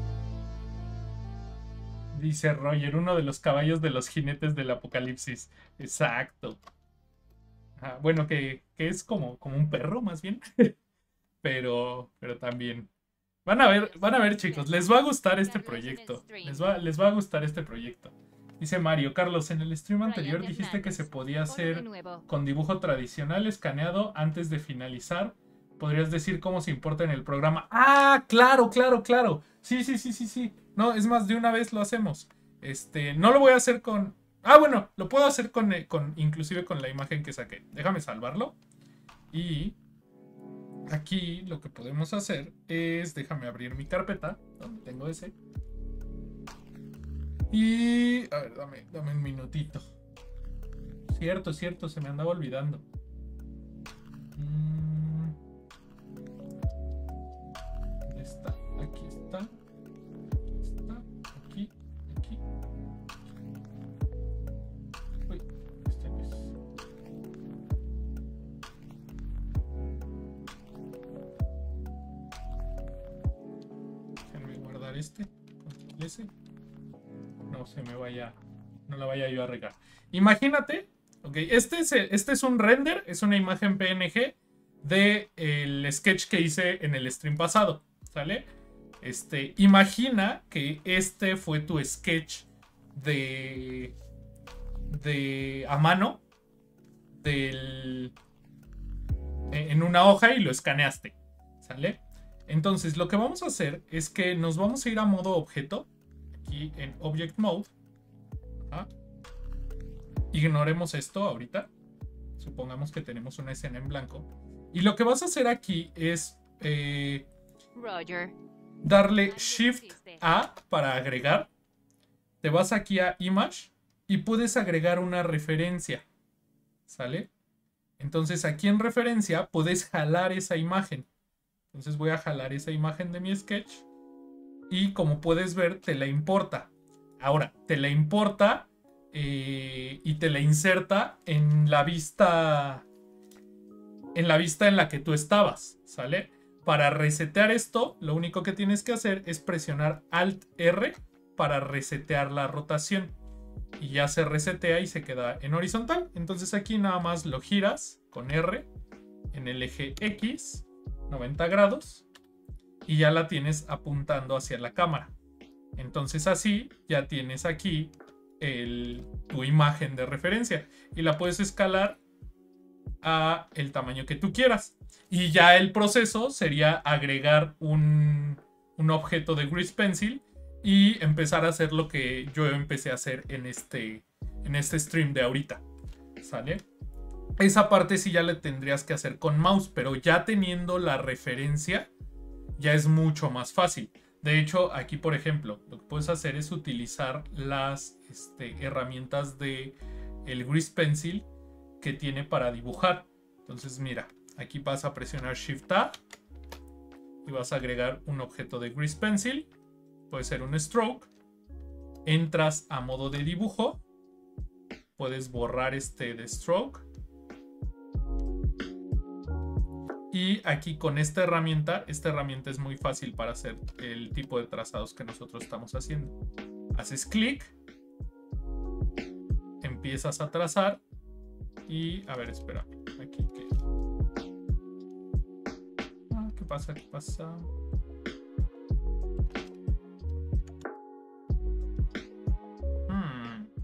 Dice Roger, uno de los caballos de los jinetes del apocalipsis. Exacto. Ajá, bueno, que, que es como, como un perro más bien. pero, pero también. Van a ver, van a ver, chicos, les va a gustar este proyecto. Les va, les va a gustar este proyecto. Dice Mario, Carlos, en el stream anterior dijiste que se podía hacer con dibujo tradicional escaneado antes de finalizar. ¿Podrías decir cómo se importa en el programa? ¡Ah! Claro, claro, claro. Sí, sí, sí, sí, sí. No, es más, de una vez lo hacemos. Este, no lo voy a hacer con... Ah, bueno, lo puedo hacer con, con inclusive con la imagen que saqué. Déjame salvarlo. Y aquí lo que podemos hacer es... Déjame abrir mi carpeta, donde tengo ese. Y... A ver, dame, dame un minutito. Cierto, cierto, se me andaba olvidando. Mm. Está, aquí está, está, aquí, aquí. Uy, este no es. Déjenme guardar este, control ese. No se me vaya, no la vaya yo a regar. Imagínate Ok, este es, el, este es un render, es una imagen P N G del sketch que hice en el stream pasado, ¿sale? Este, imagina que este fue tu sketch de, de a mano del, en una hoja y lo escaneaste, ¿sale? Entonces lo que vamos a hacer es que nos vamos a ir a modo objeto, aquí en Object Mode. ¿Ah? Ignoremos esto ahorita. Supongamos que tenemos una escena en blanco. Y lo que vas a hacer aquí es eh, Roger. darle Shift A para agregar. Te vas aquí a Image y puedes agregar una referencia. ¿Sale? Entonces aquí en referencia puedes jalar esa imagen. Entonces voy a jalar esa imagen de mi sketch. Y como puedes ver, te la importa. Ahora, te la importa eh, y te la inserta en la vista en la vista en la que tú estabas, ¿sale? Para resetear esto, lo único que tienes que hacer es presionar Alt R para resetear la rotación. Y ya se resetea y se queda en horizontal. Entonces aquí nada más lo giras con R en el eje X, noventa grados, y ya la tienes apuntando hacia la cámara. Entonces así ya tienes aquí el, tu imagen de referencia y la puedes escalar a el tamaño que tú quieras. Y ya el proceso sería agregar un, un objeto de Grease Pencil y empezar a hacer lo que yo empecé a hacer en este, en este stream de ahorita, ¿sale? Esa parte sí ya le tendrías que hacer con mouse, pero ya teniendo la referencia ya es mucho más fácil. De hecho, aquí por ejemplo, lo que puedes hacer es utilizar las este, herramientas de el Grease Pencil que tiene para dibujar. Entonces mira, aquí vas a presionar Shift A y vas a agregar un objeto de Grease Pencil. Puede ser un stroke. Entras a modo de dibujo. Puedes borrar este de stroke. Y aquí con esta herramienta, esta herramienta es muy fácil para hacer el tipo de trazados que nosotros estamos haciendo. Haces clic, empiezas a trazar y, a ver, espera, aquí qué. Ah, ¿qué pasa? ¿Qué pasa? Hmm.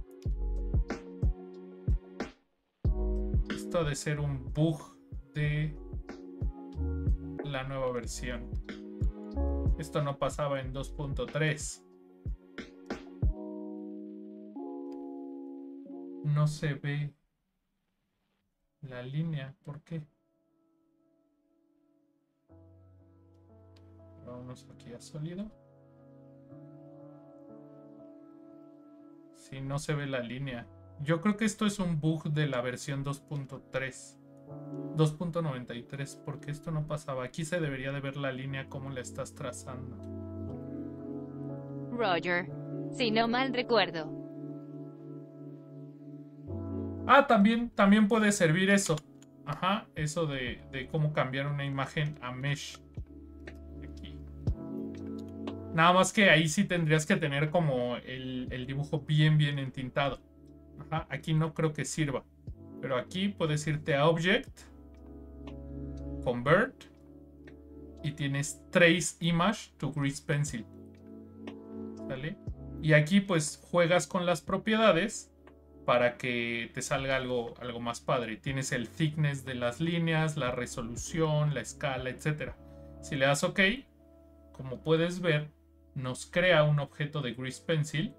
Esto ha de ser un bug de la nueva versión. Esto no pasaba en dos punto tres. No se ve la línea. ¿Por qué? Vamos aquí a sólido. Sí, no se ve la línea. Yo creo que esto es un bug de la versión dos punto tres. dos punto noventa y tres, porque esto no pasaba. Aquí se debería de ver la línea como la estás trazando. Roger, si no mal recuerdo. Ah, también, también puede servir eso. Ajá, eso de, de cómo cambiar una imagen a mesh. Aquí. Nada más que ahí sí tendrías que tener como el, el dibujo bien, bien entintado. Ajá, aquí no creo que sirva. Pero aquí puedes irte a Object, Convert, y tienes Trace Image to Grease Pencil. ¿Sale? Y aquí pues juegas con las propiedades para que te salga algo, algo más padre. Tienes el thickness de las líneas, la resolución, la escala, etcétera. Si le das OK, como puedes ver, nos crea un objeto de Grease Pencil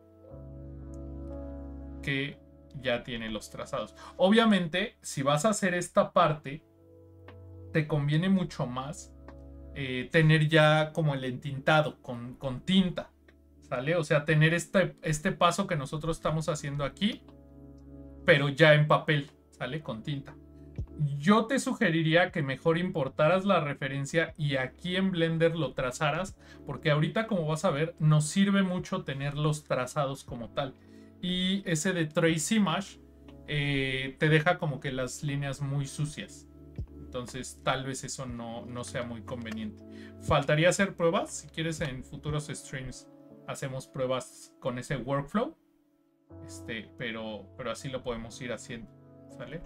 que ya tiene los trazados. Obviamente, si vas a hacer esta parte, te conviene mucho más eh, tener ya como el entintado con, con tinta, ¿sale? O sea, tener este, este paso que nosotros estamos haciendo aquí, pero ya en papel, ¿sale? Con tinta. Yo te sugeriría que mejor importaras la referencia y aquí en Blender lo trazaras, porque ahorita, como vas a ver, nos sirve mucho tener los trazados como tal. Y ese de Trace Image eh, te deja como que las líneas muy sucias. Entonces tal vez eso no, no sea muy conveniente. Faltaría hacer pruebas. Si quieres, en futuros streams hacemos pruebas con ese workflow. Este, pero, pero así lo podemos ir haciendo. ¿Sale?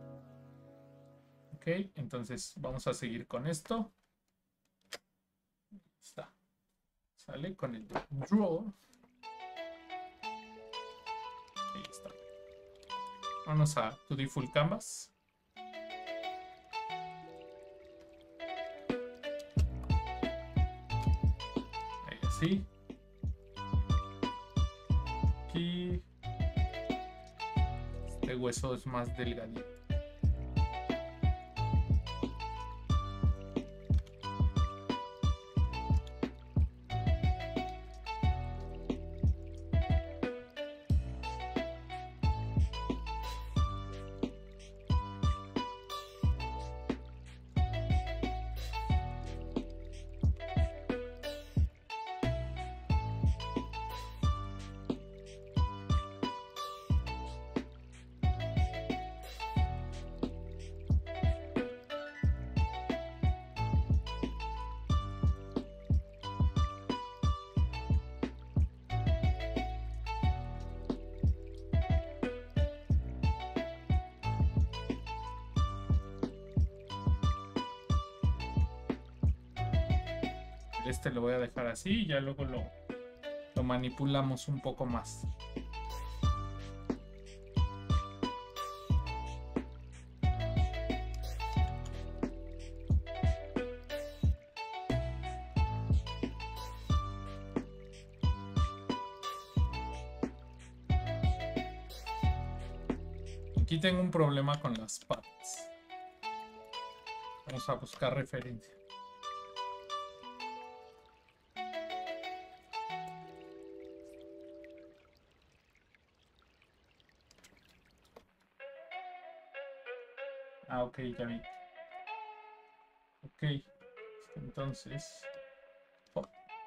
Ok, entonces vamos a seguir con esto. Ahí está. ¿Sale? Con el draw. Ahí está. Vamos a two D Full Canvas. Ahí así. Aquí. Este hueso es más delgadito. Este lo voy a dejar así y ya luego lo, lo manipulamos un poco más. Aquí tengo un problema con las patas. Vamos a buscar referencia. Ah, ok, ya vi. Ok, entonces... Oh.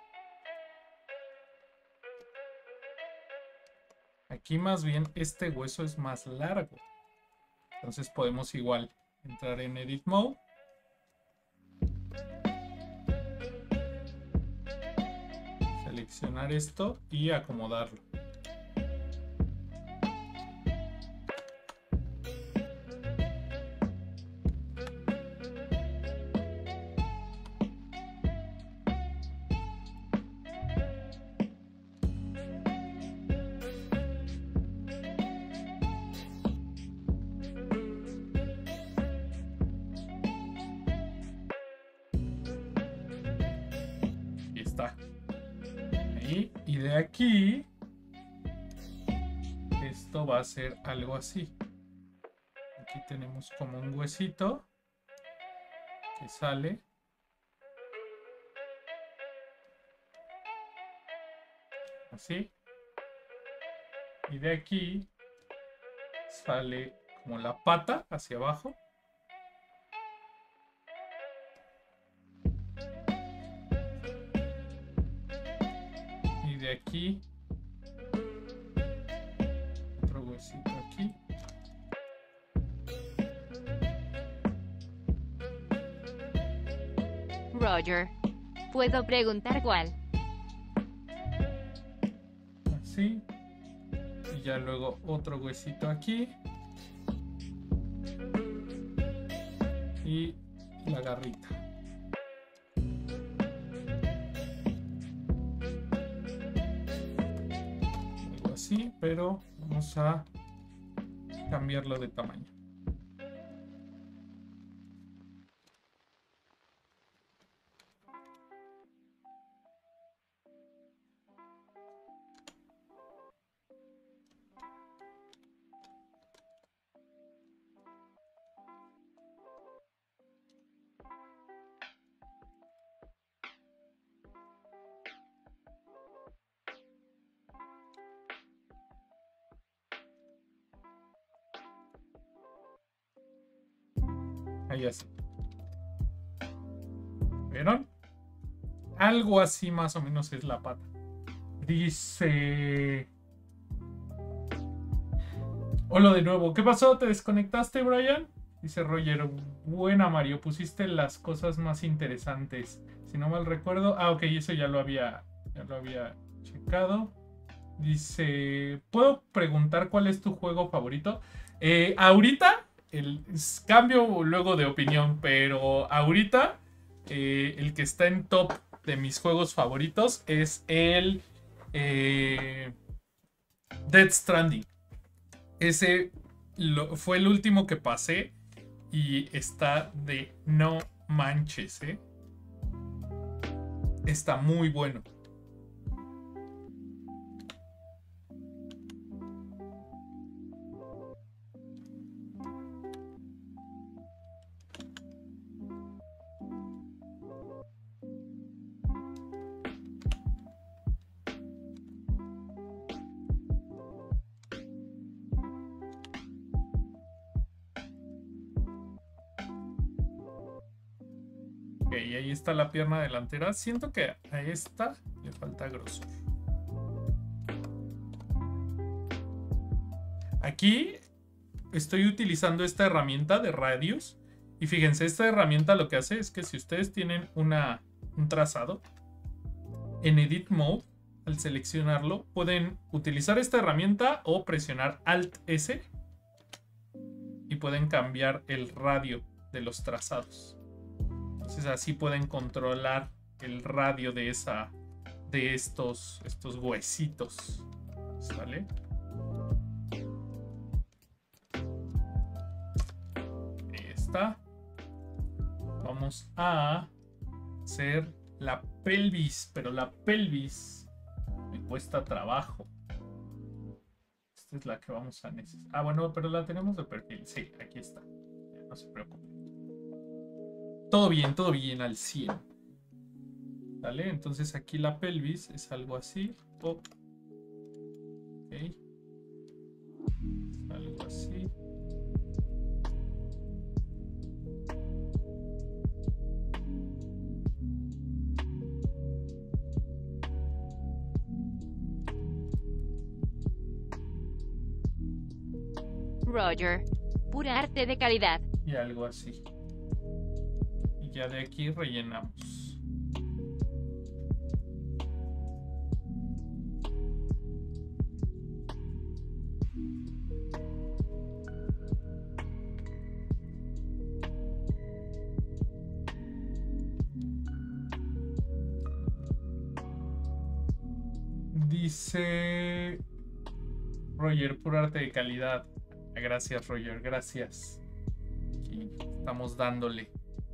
Aquí más bien este hueso es más largo. Entonces podemos igual entrar en Edit Mode. Seleccionar esto y acomodarlo. Ahí, y de aquí esto va a ser algo así. Aquí tenemos como un huesito que sale. Así. Y de aquí sale como la pata hacia abajo. De aquí otro huesito aquí. Roger, ¿puedo preguntar cuál? Así. Y ya luego otro huesito aquí. Y la garrita. Sí, pero vamos a cambiarlo de tamaño. Ahí así. ¿Vieron? Algo así más o menos es la pata. Dice... Hola de nuevo. ¿Qué pasó? ¿Te desconectaste, Brian? Dice Roger. Buena, Mario. Pusiste las cosas más interesantes. Si no mal recuerdo... Ah, ok. Eso ya lo había, ya lo había checado. Dice... ¿Puedo preguntar cuál es tu juego favorito? Eh, ahorita, el, cambio luego de opinión, pero ahorita eh, el que está en top de mis juegos favoritos es el eh, Death Stranding. Ese lo, fue el último que pasé y está de no manches, ¿eh? Está muy bueno. Ok, ahí está la pierna delantera. Siento que a esta le falta grosor. Aquí estoy utilizando esta herramienta de radius. Y fíjense, esta herramienta lo que hace es que si ustedes tienen una, un trazado, en Edit Mode, al seleccionarlo, pueden utilizar esta herramienta o presionar Alt S y pueden cambiar el radio de los trazados. Entonces así pueden controlar el radio de esa de estos, estos huesitos. ¿Sale? Ahí está. Vamos a hacer la pelvis, pero la pelvis me cuesta trabajo. Esta es la que vamos a necesitar. Ah, bueno, pero la tenemos de perfil. Sí, aquí está. No se preocupen. Todo bien, todo bien al cien. ¿Vale? Entonces aquí la pelvis es algo así. Oh. Ok. Es algo así. Roger. Pura arte de calidad. Y algo así. Y ya de aquí rellenamos. Dice Roger, pura arte de calidad. Gracias, Roger, gracias. Aquí estamos dándole.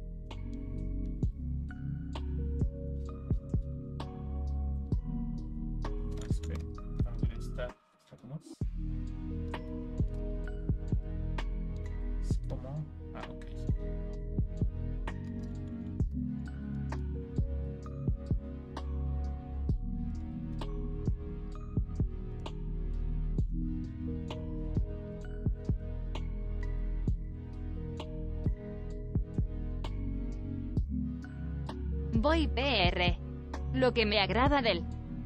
Espera, ¿dónde está? ¿Cómo es? ¿Es como? Ah, ok. Voy P R. Lo que me agrada del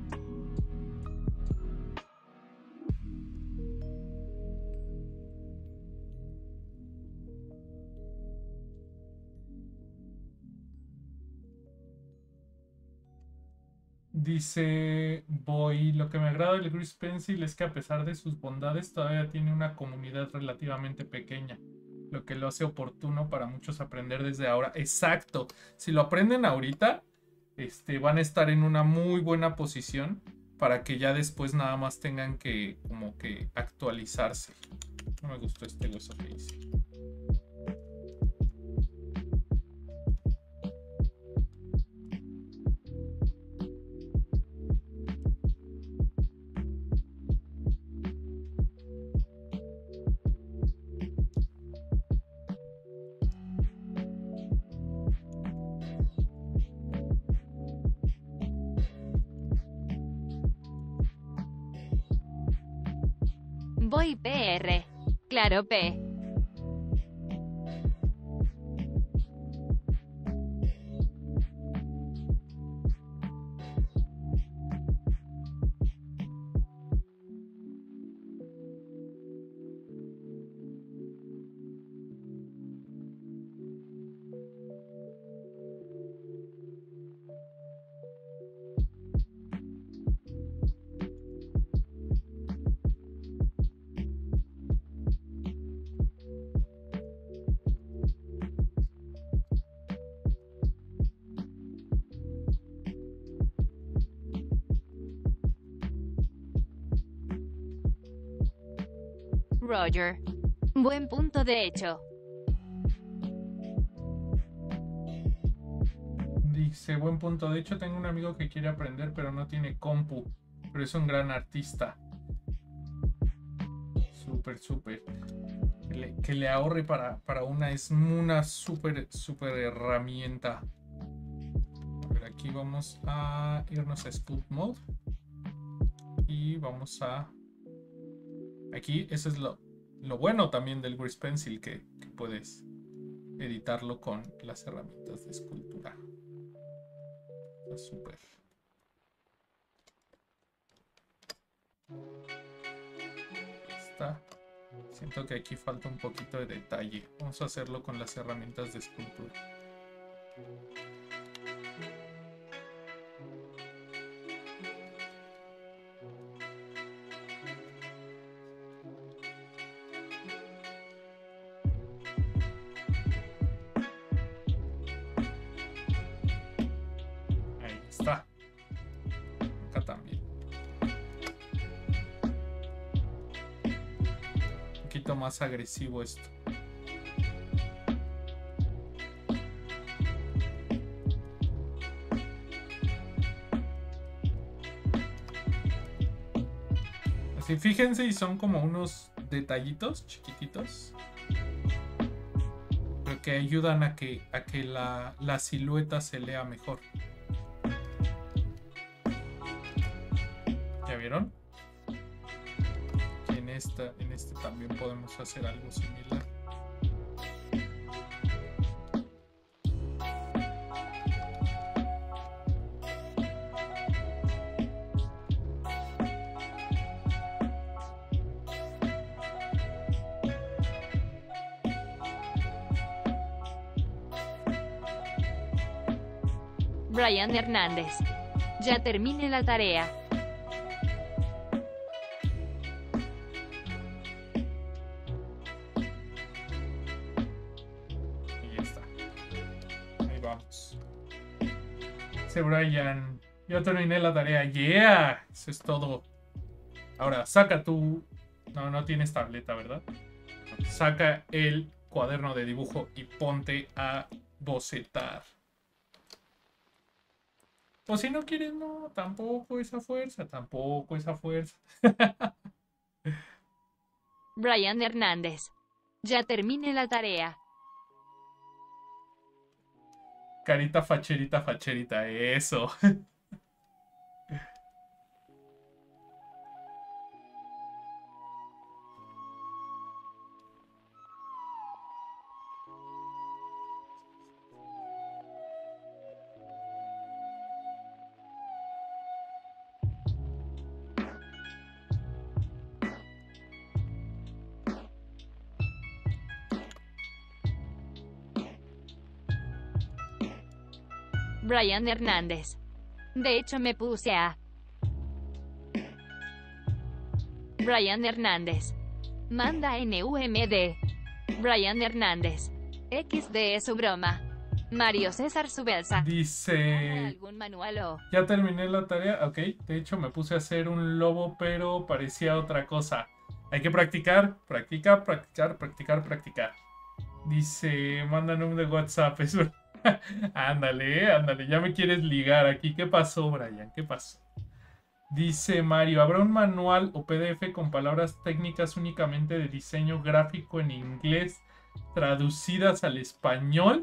Dice Boy, lo que me agrada del Grease Pencil es que a pesar de sus bondades todavía tiene una comunidad relativamente pequeña, lo que lo hace oportuno para muchos aprender desde ahora. Exacto, si lo aprenden ahorita, este, van a estar en una muy buena posición para que ya después nada más tengan que como que actualizarse. No me gustó este hueso que hice. Voy P R. Claro P. Roger. Buen punto de hecho. Dice, buen punto. De hecho, tengo un amigo que quiere aprender, pero no tiene compu. Pero es un gran artista. Súper, súper. Que le, que le ahorre para, para una. Es una súper, súper herramienta. A ver, aquí vamos a irnos a Sculpt Mode. Y vamos a... Aquí, eso es lo, lo bueno también del Grease Pencil, que, que puedes editarlo con las herramientas de escultura. Está súper. Está. Siento que aquí falta un poquito de detalle. Vamos a hacerlo con las herramientas de escultura. Ahí está. Acá también. Un poquito más agresivo esto. Así, fíjense, y son como unos detallitos chiquititos, pero que ayudan a que, a que la, la silueta se lea mejor. ¿Ya vieron? En esta, en este también podemos hacer algo similar. Brian Hernández. Ya terminé la tarea. Y ya está. Ahí vamos. Dice Brian, yo terminé la tarea. Yeah, eso es todo. Ahora, saca tu... No, no tienes tableta, ¿verdad? Saca el cuaderno de dibujo y ponte a bocetar. O si no quieres, no, tampoco esa fuerza, tampoco esa fuerza. Brian Hernández. Ya terminé la tarea. Carita facherita, facherita, eso. Brian Hernández. De hecho me puse a... Brian Hernández. Manda N U M D. Brian Hernández. equis de es su broma. Mario César Subelsa. Dice... ¿Algún manual o...? Ya terminé la tarea, ok. De hecho me puse a hacer un lobo, pero parecía otra cosa. Hay que practicar, practicar, practicar, practicar, practicar. Dice, mandan un de WhatsApp, eso. Ándale, ándale, ya me quieres ligar aquí. ¿Qué pasó, Brian? ¿Qué pasó? Dice Mario, ¿habrá un manual o P D F con palabras técnicas únicamente de diseño gráfico en inglés traducidas al español?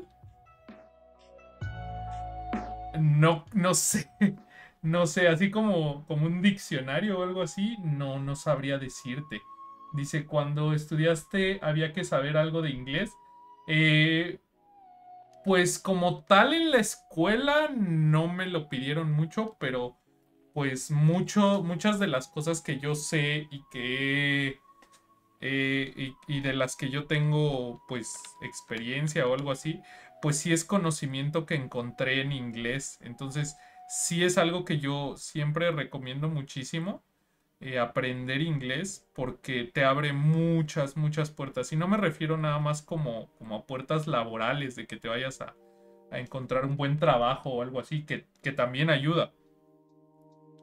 No, no sé. No sé, así como, como un diccionario o algo así, no, no sabría decirte. Dice, cuando estudiaste había que saber algo de inglés. Eh... Pues como tal en la escuela no me lo pidieron mucho, pero pues mucho, muchas de las cosas que yo sé y que eh, y, y de las que yo tengo pues experiencia o algo así, pues sí es conocimiento que encontré en inglés. Entonces sí es algo que yo siempre recomiendo muchísimo. Eh, aprender inglés porque te abre muchas, muchas puertas. Y no me refiero nada más como, como a puertas laborales, de que te vayas a, a encontrar un buen trabajo o algo así, que, que también ayuda.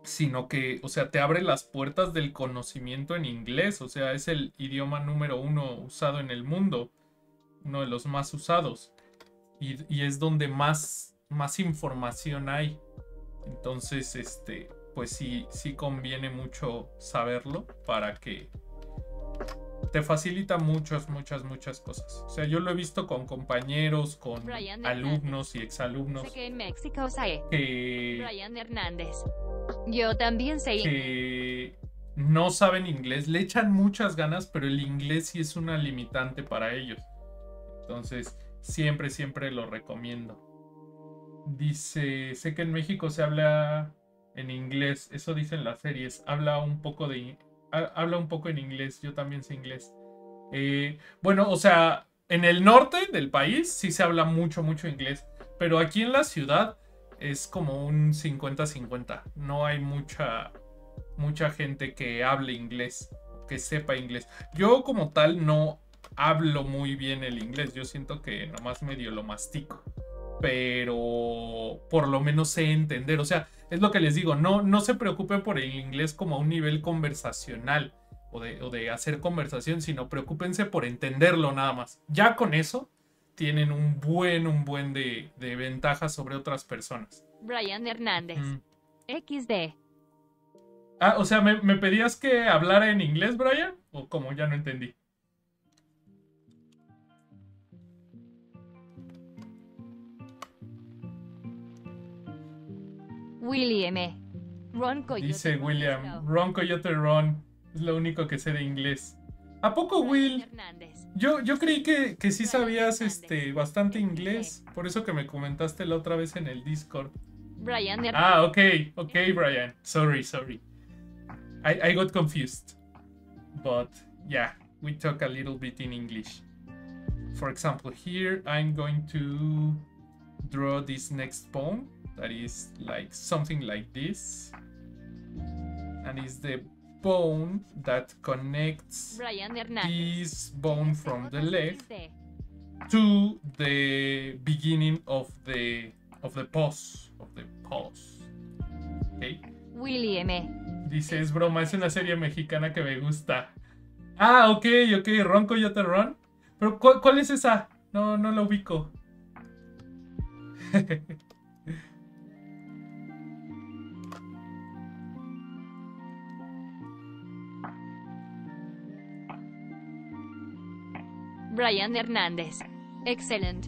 sino que, o sea, te abre las puertas del conocimiento en inglés. O sea, es el idioma número uno usado en el mundo, uno de los más usados, y, y es donde más, más información hay. Entonces, este, pues sí, sí conviene mucho saberlo para que te facilita muchas, muchas, muchas cosas. O sea, yo lo he visto con compañeros, con Brian alumnos y exalumnos. Sé que en México sabe. Que, Brian Hernández. Yo también sé. Que no saben inglés, le echan muchas ganas, pero el inglés sí es una limitante para ellos. Entonces, siempre, siempre lo recomiendo. Dice, sé que en México se habla en inglés, eso dicen las series, habla un poco de... Habla un poco en inglés, yo también sé inglés. Eh, bueno, o sea, en el norte del país sí se habla mucho, mucho inglés. Pero aquí en la ciudad es como un cincuenta cincuenta. No hay mucha, mucha gente que hable inglés, que sepa inglés. Yo como tal no hablo muy bien el inglés. Yo siento que nomás medio lo mastico. Pero por lo menos sé entender. O sea, es lo que les digo, no, no se preocupen por el inglés como a un nivel conversacional o de, o de hacer conversación, sino preocúpense por entenderlo nada más. Ya con eso tienen un buen, un buen de, de ventajas sobre otras personas. Brian Hernández. Mm. equis de. Ah, o sea, ¿me, ¿me pedías que hablara en inglés, Brian? ¿O como ya no entendí? William E. Ron Coyote. Dice William, Ron Coyote Ron. Es lo único que sé de inglés. ¿A poco, Will? Yo, yo creí que, que sí sabías este, bastante inglés. Por eso que me comentaste la otra vez en el Discord. Brian Ah, ok, ok, Brian. Sorry, sorry. I, I got confused. But, yeah, we talk a little bit in English. For example, here I'm going to draw this next poem. That is like something like this. And it's the bone that connects this bone from the leg to the beginning of the of the pause of the pause. Okay. William. Dice, es broma, es una serie mexicana que me gusta. Ah, ok, ok, Ron Coyote Ron. Pero ¿cuál, cuál es esa? No, no la ubico. Brian Hernández. Excellent.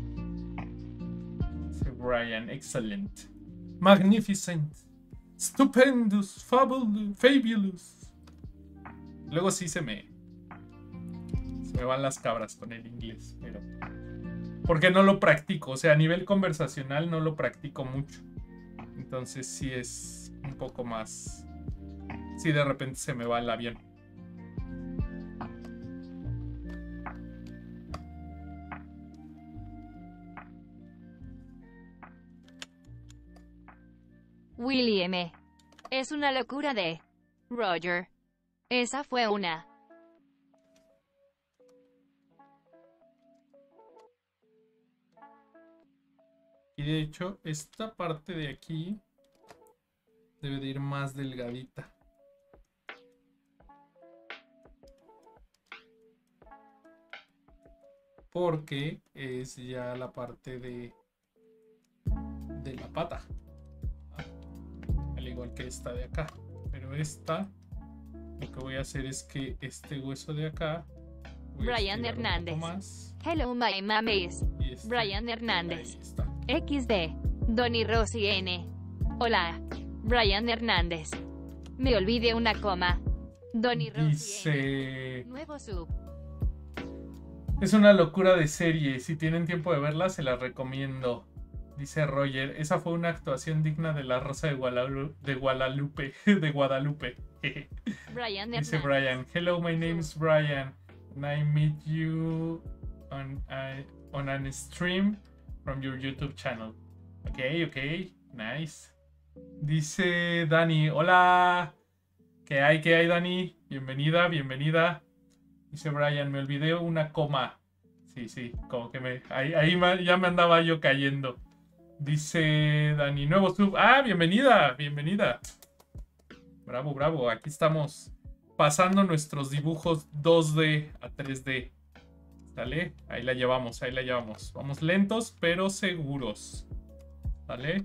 Brian, excellent. Magnificent. Stupendous. Fabulous. Fabulous. Luego sí se me... Se me van las cabras con el inglés, pero... Porque no lo practico. O sea, a nivel conversacional no lo practico mucho. Entonces sí es un poco más... Sí, de repente se me va el avión. William. Es una locura de Roger. Esa fue una. Y de hecho, esta parte de aquí debe de ir más delgadita. Porque es ya la parte de, de la pata. Al igual que esta de acá. Pero esta, lo que voy a hacer es que este hueso de acá... Brian Hernández. Hello my mames. Este, Brian Hernández. equis de. Donny Rossi N. Hola. Brian Hernández. Me olvidé una coma. Donny Rossi Dice... N. Nuevo sub. Es una locura de serie. Si tienen tiempo de verla, se la recomiendo. Dice Roger, esa fue una actuación digna de La Rosa de Guadalupe. De Guadalupe. De Guadalupe. Brian Dice Brian, hello, my name is Brian. And I meet you on a, on an stream from your YouTube channel. Ok, ok, nice. Dice Dani, hola. ¿Qué hay, qué hay, Dani? Bienvenida, bienvenida. Dice Brian, me olvidé una coma. Sí, sí, como que me... Ahí, ahí ya me andaba yo cayendo. Dice Dani, nuevo sub. Ah, bienvenida, bienvenida. Bravo, bravo. Aquí estamos pasando nuestros dibujos dos D a tres D. ¿Sale? Ahí la llevamos, ahí la llevamos. Vamos lentos, pero seguros. ¿Sale?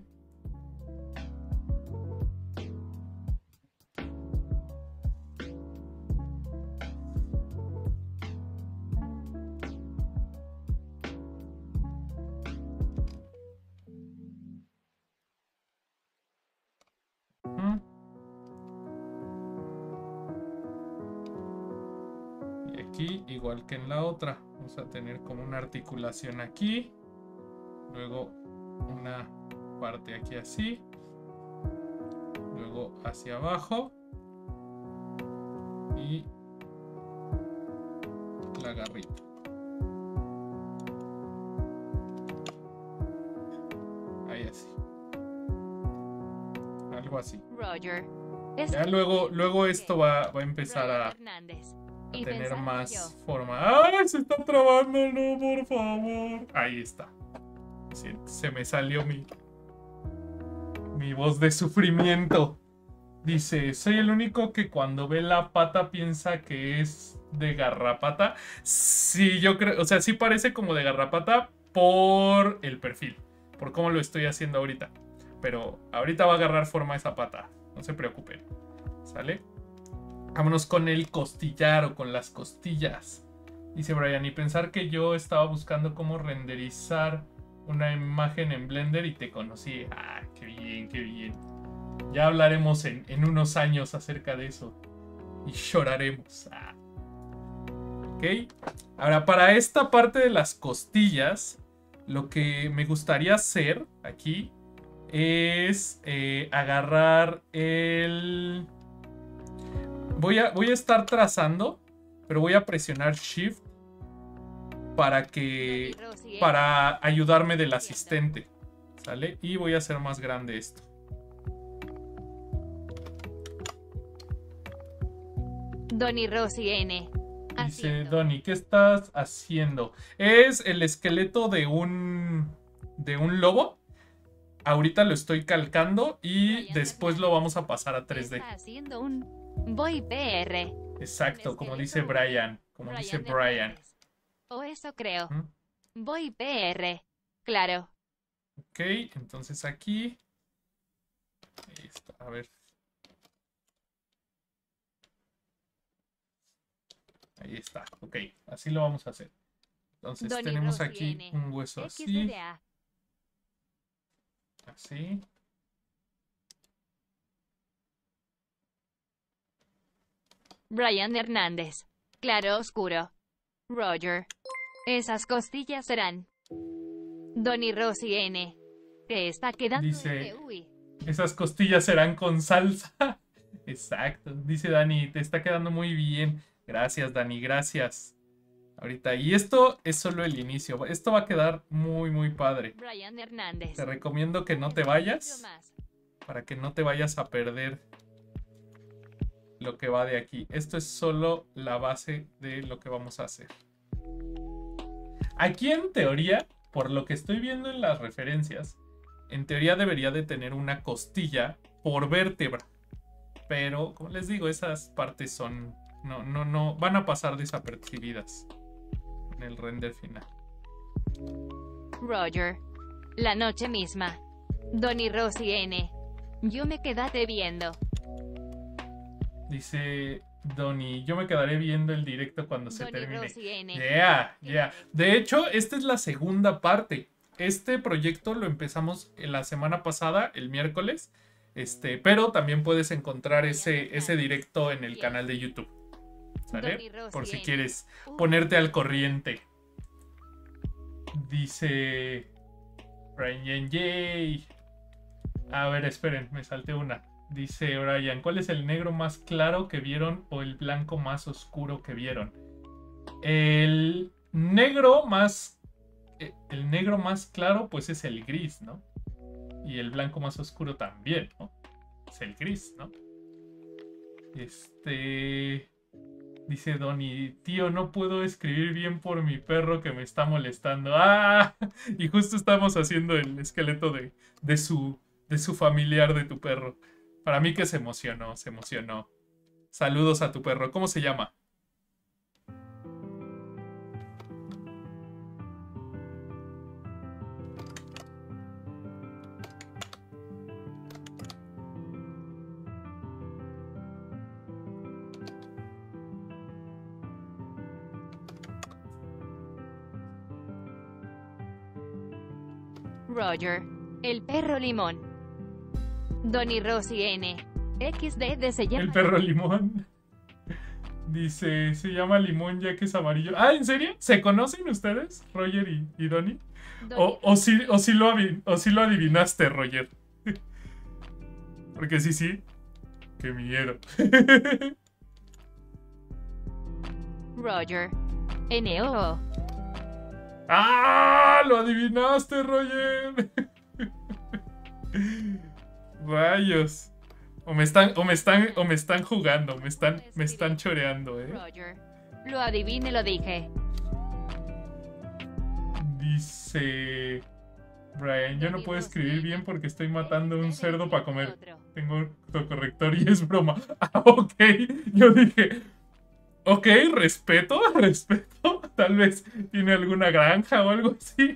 Igual que en la otra, vamos a tener como una articulación aquí, luego una parte aquí así, luego hacia abajo y la garrita. Ahí así, algo así. Roger. Ya luego, luego esto va, va a empezar a... a tener más forma. ¡Ay! Se está trabando, no, por favor. Ahí está. Se, se me salió mi mi voz de sufrimiento. Dice, soy el único que cuando ve la pata piensa que es de garrapata. Sí, yo creo, o sea, sí parece como de garrapata por el perfil, por cómo lo estoy haciendo ahorita. Pero ahorita va a agarrar forma esa pata, no se preocupen. ¿Sale? Vámonos con el costillar o con las costillas. Dice Brian, y pensar que yo estaba buscando cómo renderizar una imagen en Blender y te conocí. Ah, qué bien, qué bien. Ya hablaremos en, en unos años acerca de eso. Y lloraremos. Ah. Ok. Ahora, para esta parte de las costillas, lo que me gustaría hacer aquí es eh, agarrar el... Voy a, voy a estar trazando, pero voy a presionar Shift para que para ayudarme del asistente, ¿sale? Y voy a hacer más grande esto. Donny Rosy N. Dice Donny, ¿qué estás haciendo? Es el esqueleto de un de un lobo. Ahorita lo estoy calcando y después lo vamos a pasar a tres D. Está haciendo un Voy P R. Exacto, como dice Brian. Como Brian dice Brian. O eso creo. ¿Mm? Voy P R. Claro. Ok, entonces aquí. Ahí está, a ver. Ahí está, ok. Así lo vamos a hacer. Entonces Donny tenemos Rosy aquí N. un hueso así. Así. Brian Hernández. Claro oscuro. Roger. Esas costillas serán. Donny Rosy N. Te está quedando. Dice, esas costillas serán con salsa. Exacto. Dice Dani, te está quedando muy bien. Gracias, Dani, gracias. Ahorita. Y esto es solo el inicio. Esto va a quedar muy, muy padre. Brian Hernández. Te recomiendo que no te vayas. Para que no te vayas a perder lo que va de aquí. Esto es solo la base de lo que vamos a hacer. Aquí en teoría, por lo que estoy viendo en las referencias, en teoría debería de tener una costilla por vértebra. Pero, como les digo, esas partes son... No, no, no, van a pasar desapercibidas en el render final. Roger. La noche misma. Donny Rosy N. Yo me quedate viendo. Dice Donny, yo me quedaré viendo el directo cuando se Donny termine. Rosy N. Yeah, yeah. De hecho, esta es la segunda parte. Este proyecto lo empezamos la semana pasada, el miércoles. Este, pero también puedes encontrar ese, ese directo en el canal de YouTube. ¿Sale? Por si quieres ponerte al corriente. Dice Brian J. A ver, esperen, me salté una. Dice Brian, ¿cuál es el negro más claro que vieron o el blanco más oscuro que vieron? El negro más... El negro más claro pues es el gris, ¿no? Y el blanco más oscuro también, ¿no? Es el gris, ¿no? Este... Dice Donny, tío, no puedo escribir bien por mi perro que me está molestando. ¡Ah! Y justo estamos haciendo el esqueleto de, de, su, de su familiar de tu perro. Para mí que se emocionó, se emocionó. Saludos a tu perro. ¿Cómo se llama? Roger, el perro limón. Donny Rosy N. equis de de se llama... El perro limón. Dice, se llama limón ya que es amarillo. Ah, ¿en serio? ¿Se conocen ustedes, Roger y, y Donny? O, o, si, o, si lo o si lo adivinaste, Roger. Porque sí, sí. Qué miedo. Roger. N O O. ¡Ah! ¡Lo adivinaste, Roger! Rayos. O me están, o me están, o me están jugando, me están, me están choreando, eh. Roger. Lo adiviné, lo dije. Dice Brian, yo no puedo escribir bien porque estoy matando un cerdo para comer. Tengo autocorrector y es broma. Ah, ok. Yo dije, ok, respeto, respeto. Tal vez tiene alguna granja o algo así.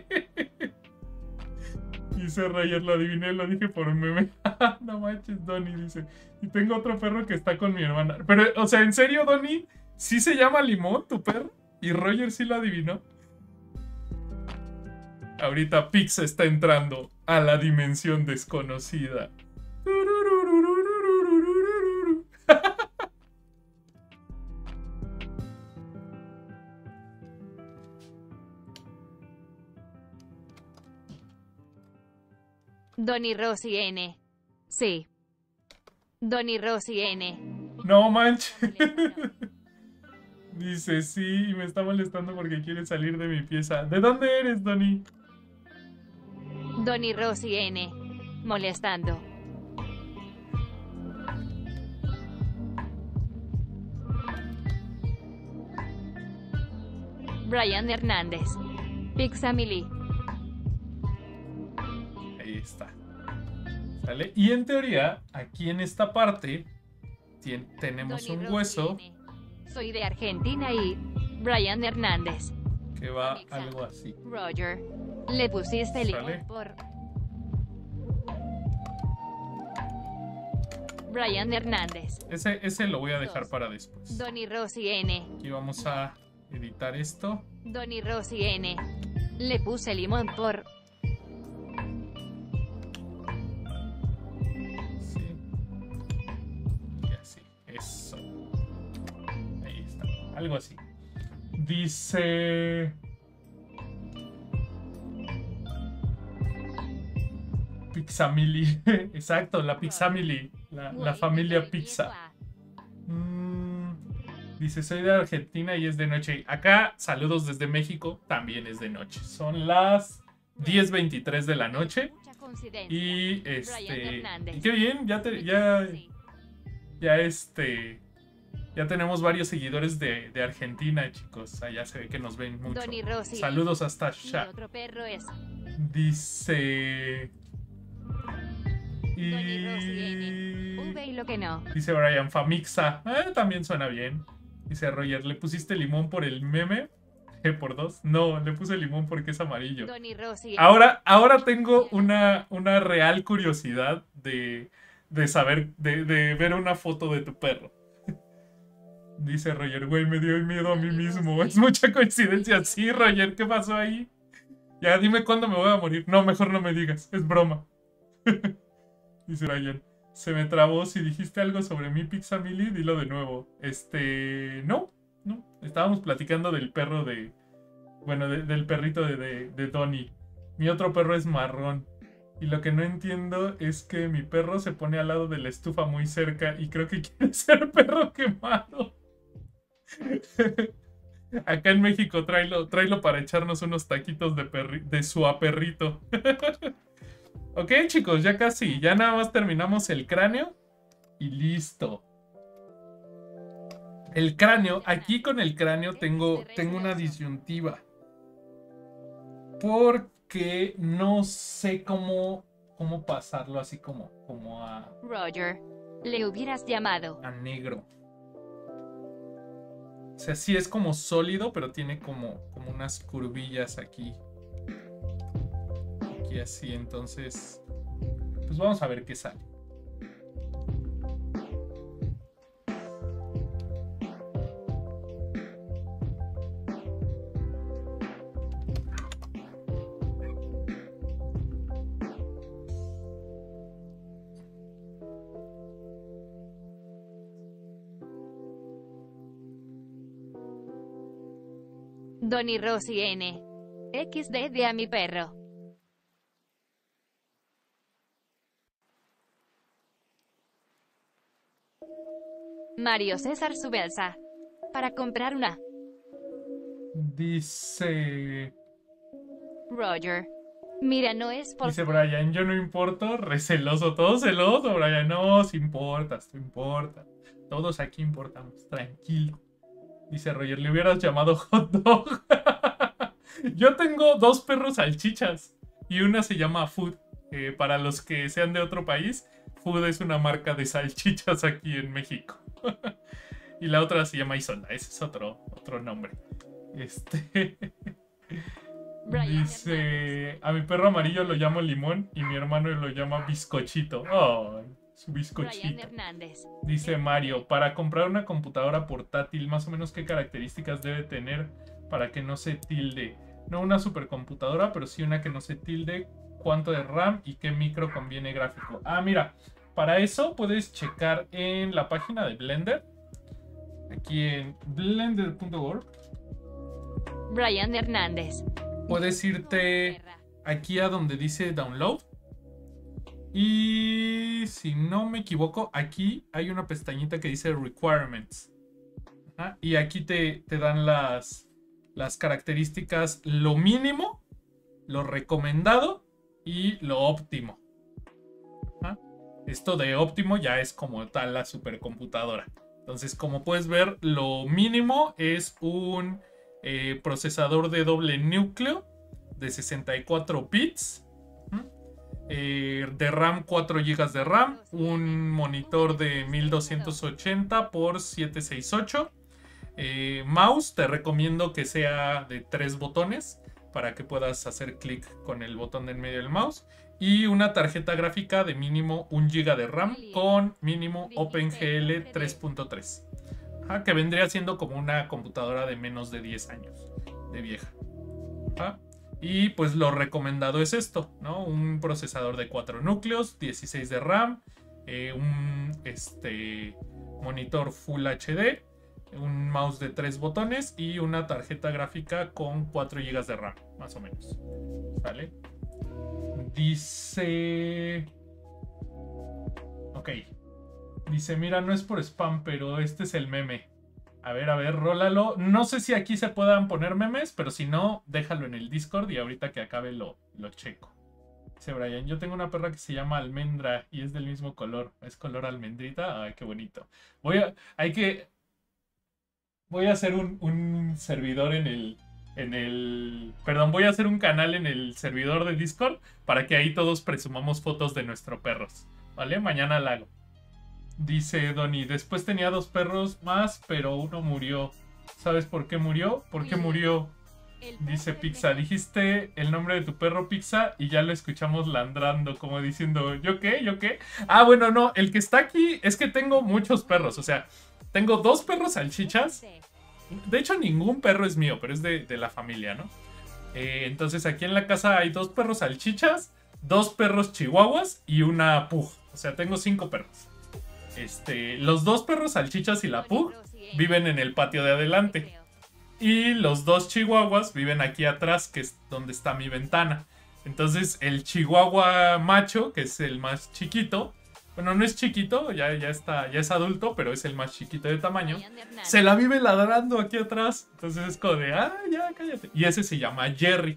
Dice Roger, lo adiviné, lo dije por un meme. No manches, Donny dice. Y tengo otro perro que está con mi hermana. Pero, o sea, ¿en serio, Donny? ¿Sí se llama Limón, tu perro? ¿Y Roger sí lo adivinó? Ahorita Pix está entrando a la dimensión desconocida. Donny Rosy N. Sí. Donny Rosy N. No manches. Dice, sí, y me está molestando porque quiere salir de mi pieza. ¿De dónde eres, Donny? Donny Rosy N. Molestando. Brian Hernández. Pixamily. Ahí está. ¿Sale? Y en teoría, aquí en esta parte, tenemos Donny un hueso. Rosy N. Soy de Argentina y Brian Hernández. Que va algo así. Roger. Le pusiste el ¿Sale? por Brian Hernández. Ese, ese lo voy a dejar para después. Donny Rosy N. Aquí vamos a editar esto. Donny Rosy N. Le puse limón por Sí. Y así. Eso. Ahí está. Algo así. Dice... Pixamily. Exacto, la Pixamily. La, la familia Pizza. Mm, dice, soy de Argentina y es de noche. Acá, saludos desde México, también es de noche. Son las diez veintitrés de la noche. Y este... Y qué bien, ya, te, ya, ya este... Ya tenemos varios seguidores de, de Argentina, chicos. Allá se ve que nos ven mucho. Saludos hasta allá. Dice... Y... V y lo que no. Dice Brian, Famixa. Eh, también suena bien. Dice Roger, ¿le pusiste limón por el meme? ¿Eh, por dos? No, le puse limón porque es amarillo. Ahora, ahora tengo una, una real curiosidad de, de saber, de, de ver una foto de tu perro. Dice Roger, güey, me dio miedo a mí mismo. Es mucha coincidencia. Sí, Roger, ¿qué pasó ahí? Ya, dime cuándo me voy a morir. No, mejor no me digas. Es broma. Dice Brian, se me trabó. Si dijiste algo sobre mi Pixamily, dilo de nuevo. Este... No, no. Estábamos platicando del perro de... Bueno, de, del perrito de, de, de Donny. Mi otro perro es marrón. Y lo que no entiendo es que mi perro se pone al lado de la estufa muy cerca y creo que quiere ser perro quemado. Acá en México, tráelo, tráelo para echarnos unos taquitos de, perri de suaperrito. Ok, chicos, ya casi. Ya nada más terminamos el cráneo. Y listo. El cráneo. Aquí con el cráneo tengo, tengo una disyuntiva. Porque no sé cómo, cómo pasarlo así como, como a... Roger, le hubieras llamado. A negro. O sea, sí es como sólido, pero tiene como, como unas curvillas aquí. Aquí así, entonces... Pues vamos a ver qué sale. Donny Rossi N. equis de de a mi perro. Mario César Subelsa. Para comprar una. Dice... Roger. Mira, no es por... Dice Brian, yo no importo, receloso, todo celoso, Brian, no, si importas, tú importas. Todos aquí importamos, tranquilo. Dice Roger, le hubieras llamado hot dog. Yo tengo dos perros salchichas y una se llama Food. Eh, para los que sean de otro país, Food es una marca de salchichas aquí en México. Y la otra se llama Isolda, ese es otro, otro nombre. Este... Dice, a mi perro amarillo lo llamo Limón y mi hermano lo llama Bizcochito. Oh, su bizcochito. Dice Mario, para comprar una computadora portátil, más o menos qué características debe tener para que no se tilde. No una supercomputadora, pero sí una que no se tilde. Cuánto de RAM y qué micro conviene gráfico. Ah, mira, para eso puedes checar en la página de Blender. Aquí en blender punto org. Brian Hernández. Puedes irte aquí a donde dice Download. Y si no me equivoco, aquí hay una pestañita que dice Requirements. Ajá, y aquí te, te dan las, las características, lo mínimo, lo recomendado y lo óptimo. Ajá. Esto de óptimo ya es como tal la supercomputadora. Entonces, como puedes ver, lo mínimo es un... Eh, procesador de doble núcleo de sesenta y cuatro bits, eh, de RAM cuatro gigas de RAM, un monitor de mil doscientos ochenta por setecientos sesenta y ocho, eh, mouse te recomiendo que sea de tres botones para que puedas hacer clic con el botón de en medio del mouse, y una tarjeta gráfica de mínimo un giga de RAM con mínimo OpenGL tres punto tres. ¿Ah? Que vendría siendo como una computadora de menos de diez años de vieja. ¿Ah? Y pues lo recomendado es esto, ¿no? Un procesador de cuatro núcleos, dieciséis de RAM, eh, un este, monitor Full H D, un mouse de tres botones y una tarjeta gráfica con cuatro gigas de RAM, más o menos. ¿Vale? Dice... Ok. Dice, mira, no es por spam, pero este es el meme. A ver, a ver, rólalo. No sé si aquí se puedan poner memes, pero si no, déjalo en el Discord y ahorita que acabe lo, lo checo. Dice Brian, yo tengo una perra que se llama Almendra y es del mismo color. ¿Es color almendrita? Ay, qué bonito. Voy a... Hay que... Voy a hacer un, un servidor en el... En el... Perdón, voy a hacer un canal en el servidor de Discord para que ahí todos presumamos fotos de nuestros perros. ¿Vale? Mañana la hago. Dice Donny, después tenía dos perros más, pero uno murió. ¿Sabes por qué murió? ¿Por qué murió? Dice Pizza, dijiste el nombre de tu perro Pizza y ya lo escuchamos ladrando, como diciendo, ¿yo qué? ¿Yo qué? Ah, bueno, no, el que está aquí es que tengo muchos perros, o sea, tengo dos perros salchichas. De hecho, ningún perro es mío, pero es de, de la familia, ¿no? Eh, entonces aquí en la casa hay dos perros salchichas, dos perros chihuahuas y una pug. O sea, tengo cinco perros. Este, los dos perros salchichas y la pug viven en el patio de adelante. Y los dos chihuahuas viven aquí atrás, que es donde está mi ventana. Entonces el chihuahua macho, que es el más chiquito, bueno, no es chiquito, ya, ya, está, ya es adulto, pero es el más chiquito de tamaño, se la vive ladrando aquí atrás. Entonces es como de, ah, ya, cállate. Y ese se llama Jerry.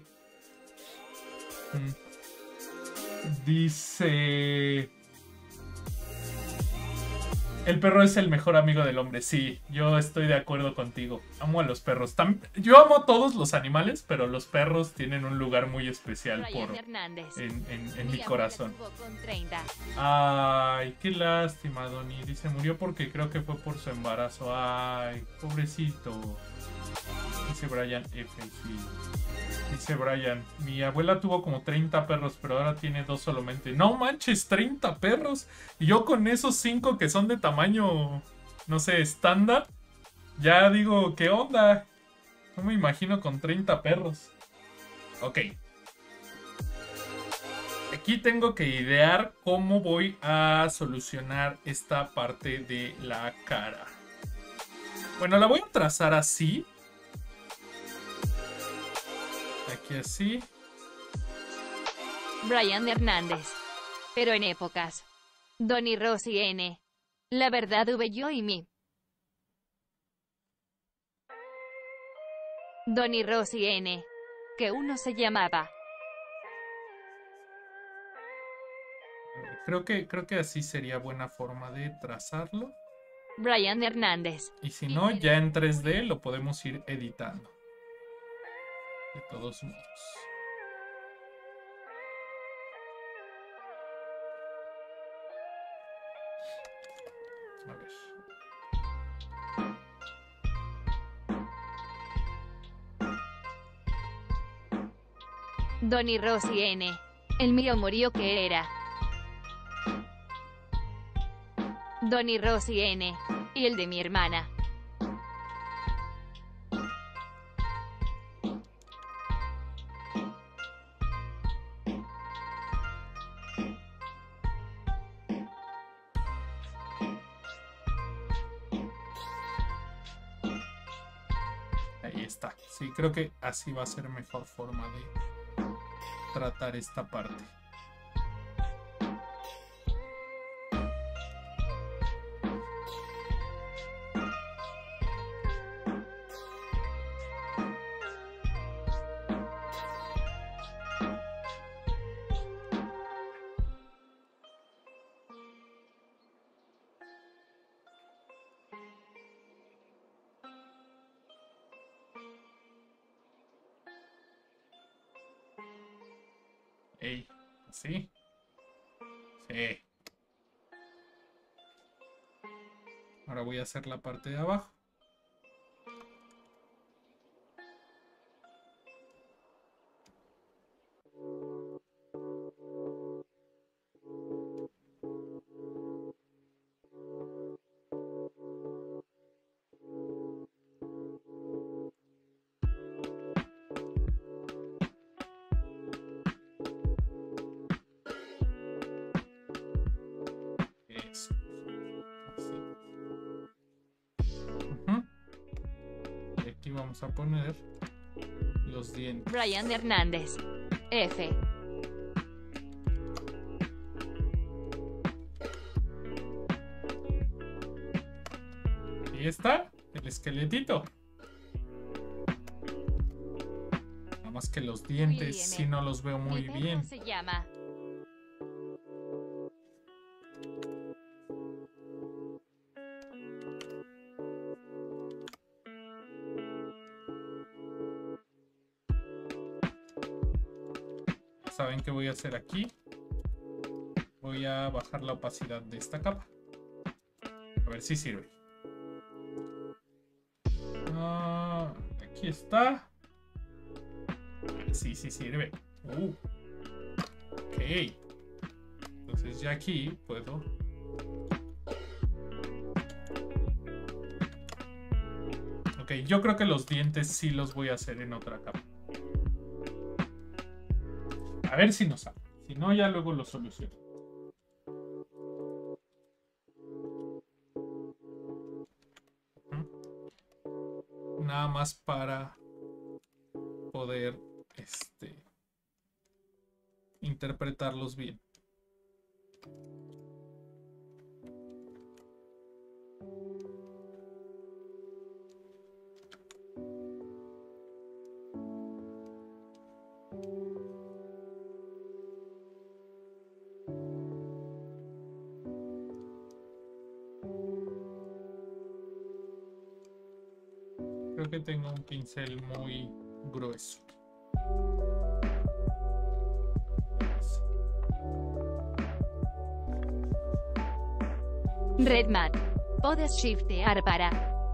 El perro es el mejor amigo del hombre, sí, yo estoy de acuerdo contigo. Amo a los perros. Tam yo amo a todos los animales, pero los perros tienen un lugar muy especial por en, en, en mi corazón. Ay, qué lástima, Donny. Dice, murió porque creo que fue por su embarazo. Ay, pobrecito. Dice Brian F. Sí. Dice Brian, mi abuela tuvo como treinta perros, pero ahora tiene dos solamente. No manches, treinta perros. Y yo con esos cinco que son de tamaño, no sé, estándar, ya digo, ¿qué onda? No me imagino con treinta perros. Ok. Aquí tengo que idear cómo voy a solucionar esta parte de la cara. Bueno, la voy a trazar así. Aquí así. Brian Hernández. Pero en épocas. Donny Rosy N. La verdad V yo y mi. Donny Rosy N. Que uno se llamaba. Creo que, creo que así sería buena forma de trazarlo. Brian Hernández. Y si no, ya en tres D lo podemos ir editando. De todos modos. A ver. Donny Rosy N. El mío murió que era. Donny Rosy N. Y el de mi hermana. Ahí está. Sí, creo que así va a ser mejor forma de tratar esta parte. Ey, ¿sí? Sí. Ahora voy a hacer la parte de abajo. Eso. Así. Uh-huh. Y aquí vamos a poner los dientes. Brian Hernández. F. Ahí está, el esqueletito. Nada más que los dientes sí no los veo muy bien. Se llama. ¿Saben qué voy a hacer aquí? Voy a bajar la opacidad de esta capa. A ver si sirve. Ah, aquí está. Sí, sí sirve. Uh. Ok. Entonces ya aquí puedo... Ok, yo creo que los dientes sí los voy a hacer en otra capa. A ver si nos sale. Si no, ya luego lo soluciono. Nada más para poder este, interpretarlos bien. creo que tengo un pincel muy grueso. Redmat, podes shiftear para...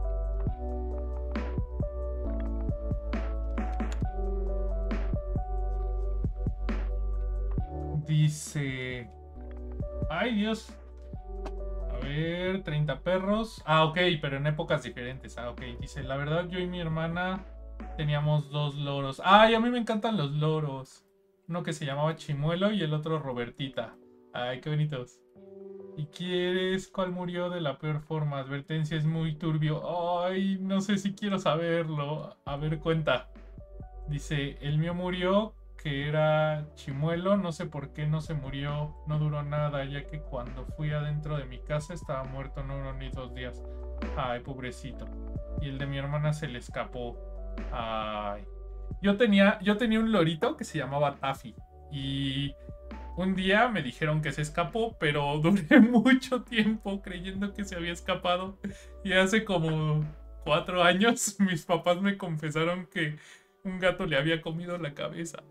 Dice... Ay, Dios. A ver, treinta perros. Ah, ok, pero en épocas diferentes. Ah, ok. Dice, la verdad, yo y mi hermana teníamos dos loros. Ay, a mí me encantan los loros. Uno que se llamaba Chimuelo y el otro Robertita. Ay, qué bonitos. ¿Y quieres cuál murió de la peor forma? Advertencia, es muy turbio. Ay, no sé si quiero saberlo. A ver, cuenta. Dice, el mío murió, que era Chimuelo. No sé por qué no se murió. No duró nada, ya que cuando fui adentro de mi casa estaba muerto. No duró ni dos días. Ay, pobrecito. Y el de mi hermana se le escapó. Ay. Yo tenía, yo tenía un lorito que se llamaba Taffy. Y... un día me dijeron que se escapó, pero duré mucho tiempo creyendo que se había escapado. Y hace como cuatro años mis papás me confesaron que un gato le había comido la cabeza.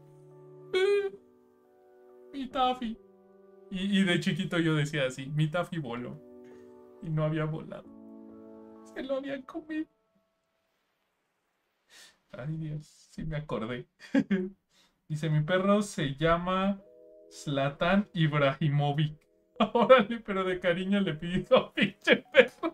Mi Taffy. Y, y de chiquito yo decía así, mi Taffy voló. Y no había volado. Se lo habían comido. Ay, Dios, sí me acordé. Dice, mi perro se llama... Zlatan Ibrahimovic. Órale, pero de cariño le pidió pinche perro.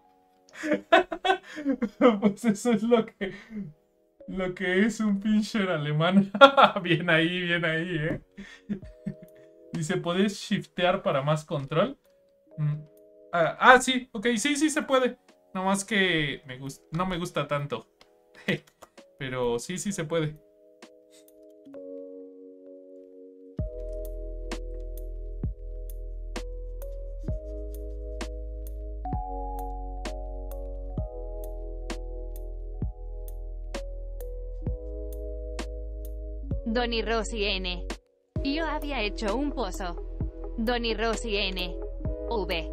Pues eso es lo que lo que es un pincher alemán. Bien ahí, bien ahí, eh. Dice, ¿puedes shiftear para más control? Mm. Ah, ah, sí, ok, sí, sí se puede. No más que me gust- no me gusta tanto. Pero sí, sí se puede. Donny Rosy N. Yo había hecho un pozo. Donny Rosy N. V.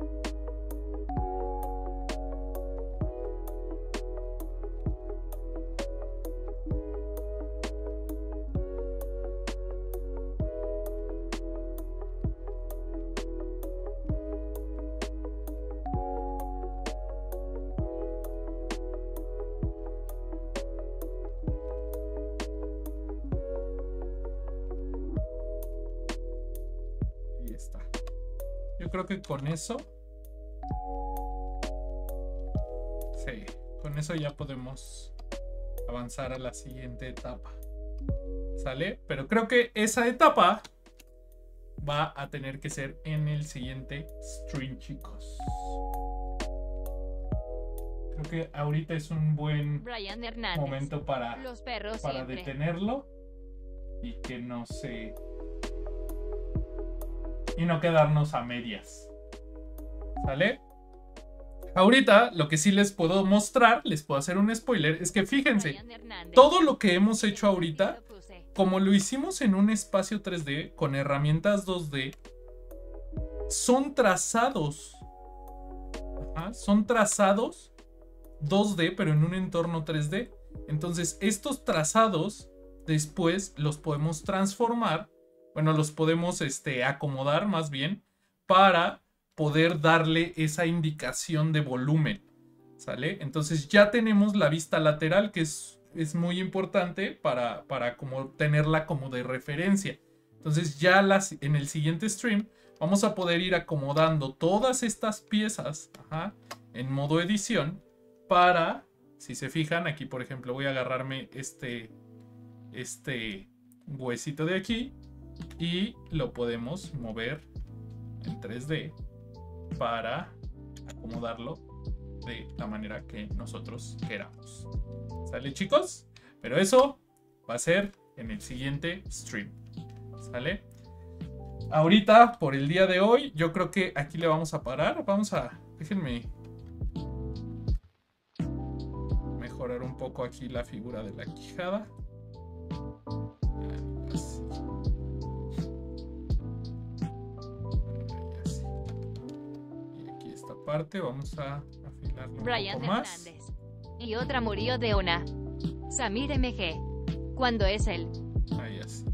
Yo creo que con eso... Sí, con eso ya podemos avanzar a la siguiente etapa. ¿Sale? Pero creo que esa etapa va a tener que ser en el siguiente stream, chicos. Creo que ahorita es un buen momento para, Los perros para siempre. detenerlo y que no se... y no quedarnos a medias. ¿Sale? Ahorita lo que sí les puedo mostrar, les puedo hacer un spoiler, es que fíjense, todo lo que hemos hecho ahorita, como lo hicimos en un espacio tres D con herramientas dos D, son trazados. Ajá, son trazados dos D, pero en un entorno tres D. Entonces, estos trazados después los podemos transformar. Bueno, los podemos este, acomodar más bien para poder darle esa indicación de volumen, ¿sale? Entonces ya tenemos la vista lateral, que es, es muy importante para, para como tenerla como de referencia. Entonces ya las, en el siguiente stream vamos a poder ir acomodando todas estas piezas, ajá, en modo edición para, si se fijan, aquí por ejemplo voy a agarrarme este, este huesito de aquí y lo podemos mover en tres D para acomodarlo de la manera que nosotros queramos. ¿Sale, chicos? Pero eso va a ser en el siguiente stream. ¿Sale? Ahorita, por el día de hoy, yo creo que aquí le vamos a parar. Vamos a... Déjenme mejorar un poco aquí la figura de la quijada. Así. Y aquí esta parte vamos a afilarlo un Brian poco más. Hernández. Y otra murió de una. Samir M G. ¿Cuándo es él? Ahí así.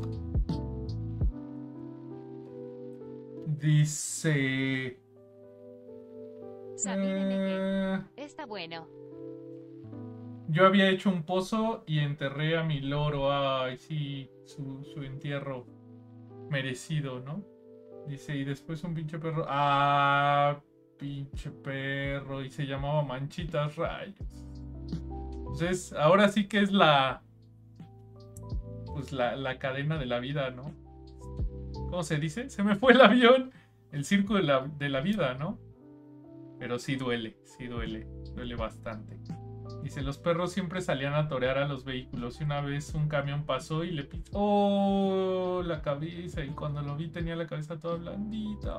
Dice... Samir M G. Está bueno. Yo había hecho un pozo y enterré a mi loro. Ay, sí, su, su entierro merecido, ¿no? Dice, y después un pinche perro. Ah, pinche perro. Y se llamaba Manchitas Rayos. Entonces, ahora sí que es la... Pues la, la cadena de la vida, ¿no? ¿Cómo se dice? Se me fue el avión. El circo de la, de la vida, ¿no? Pero sí duele, sí duele. Duele bastante. Dice, los perros siempre salían a torear a los vehículos. Y una vez un camión pasó y le pisó ¡oh! La cabeza. Y cuando lo vi tenía la cabeza toda blandita.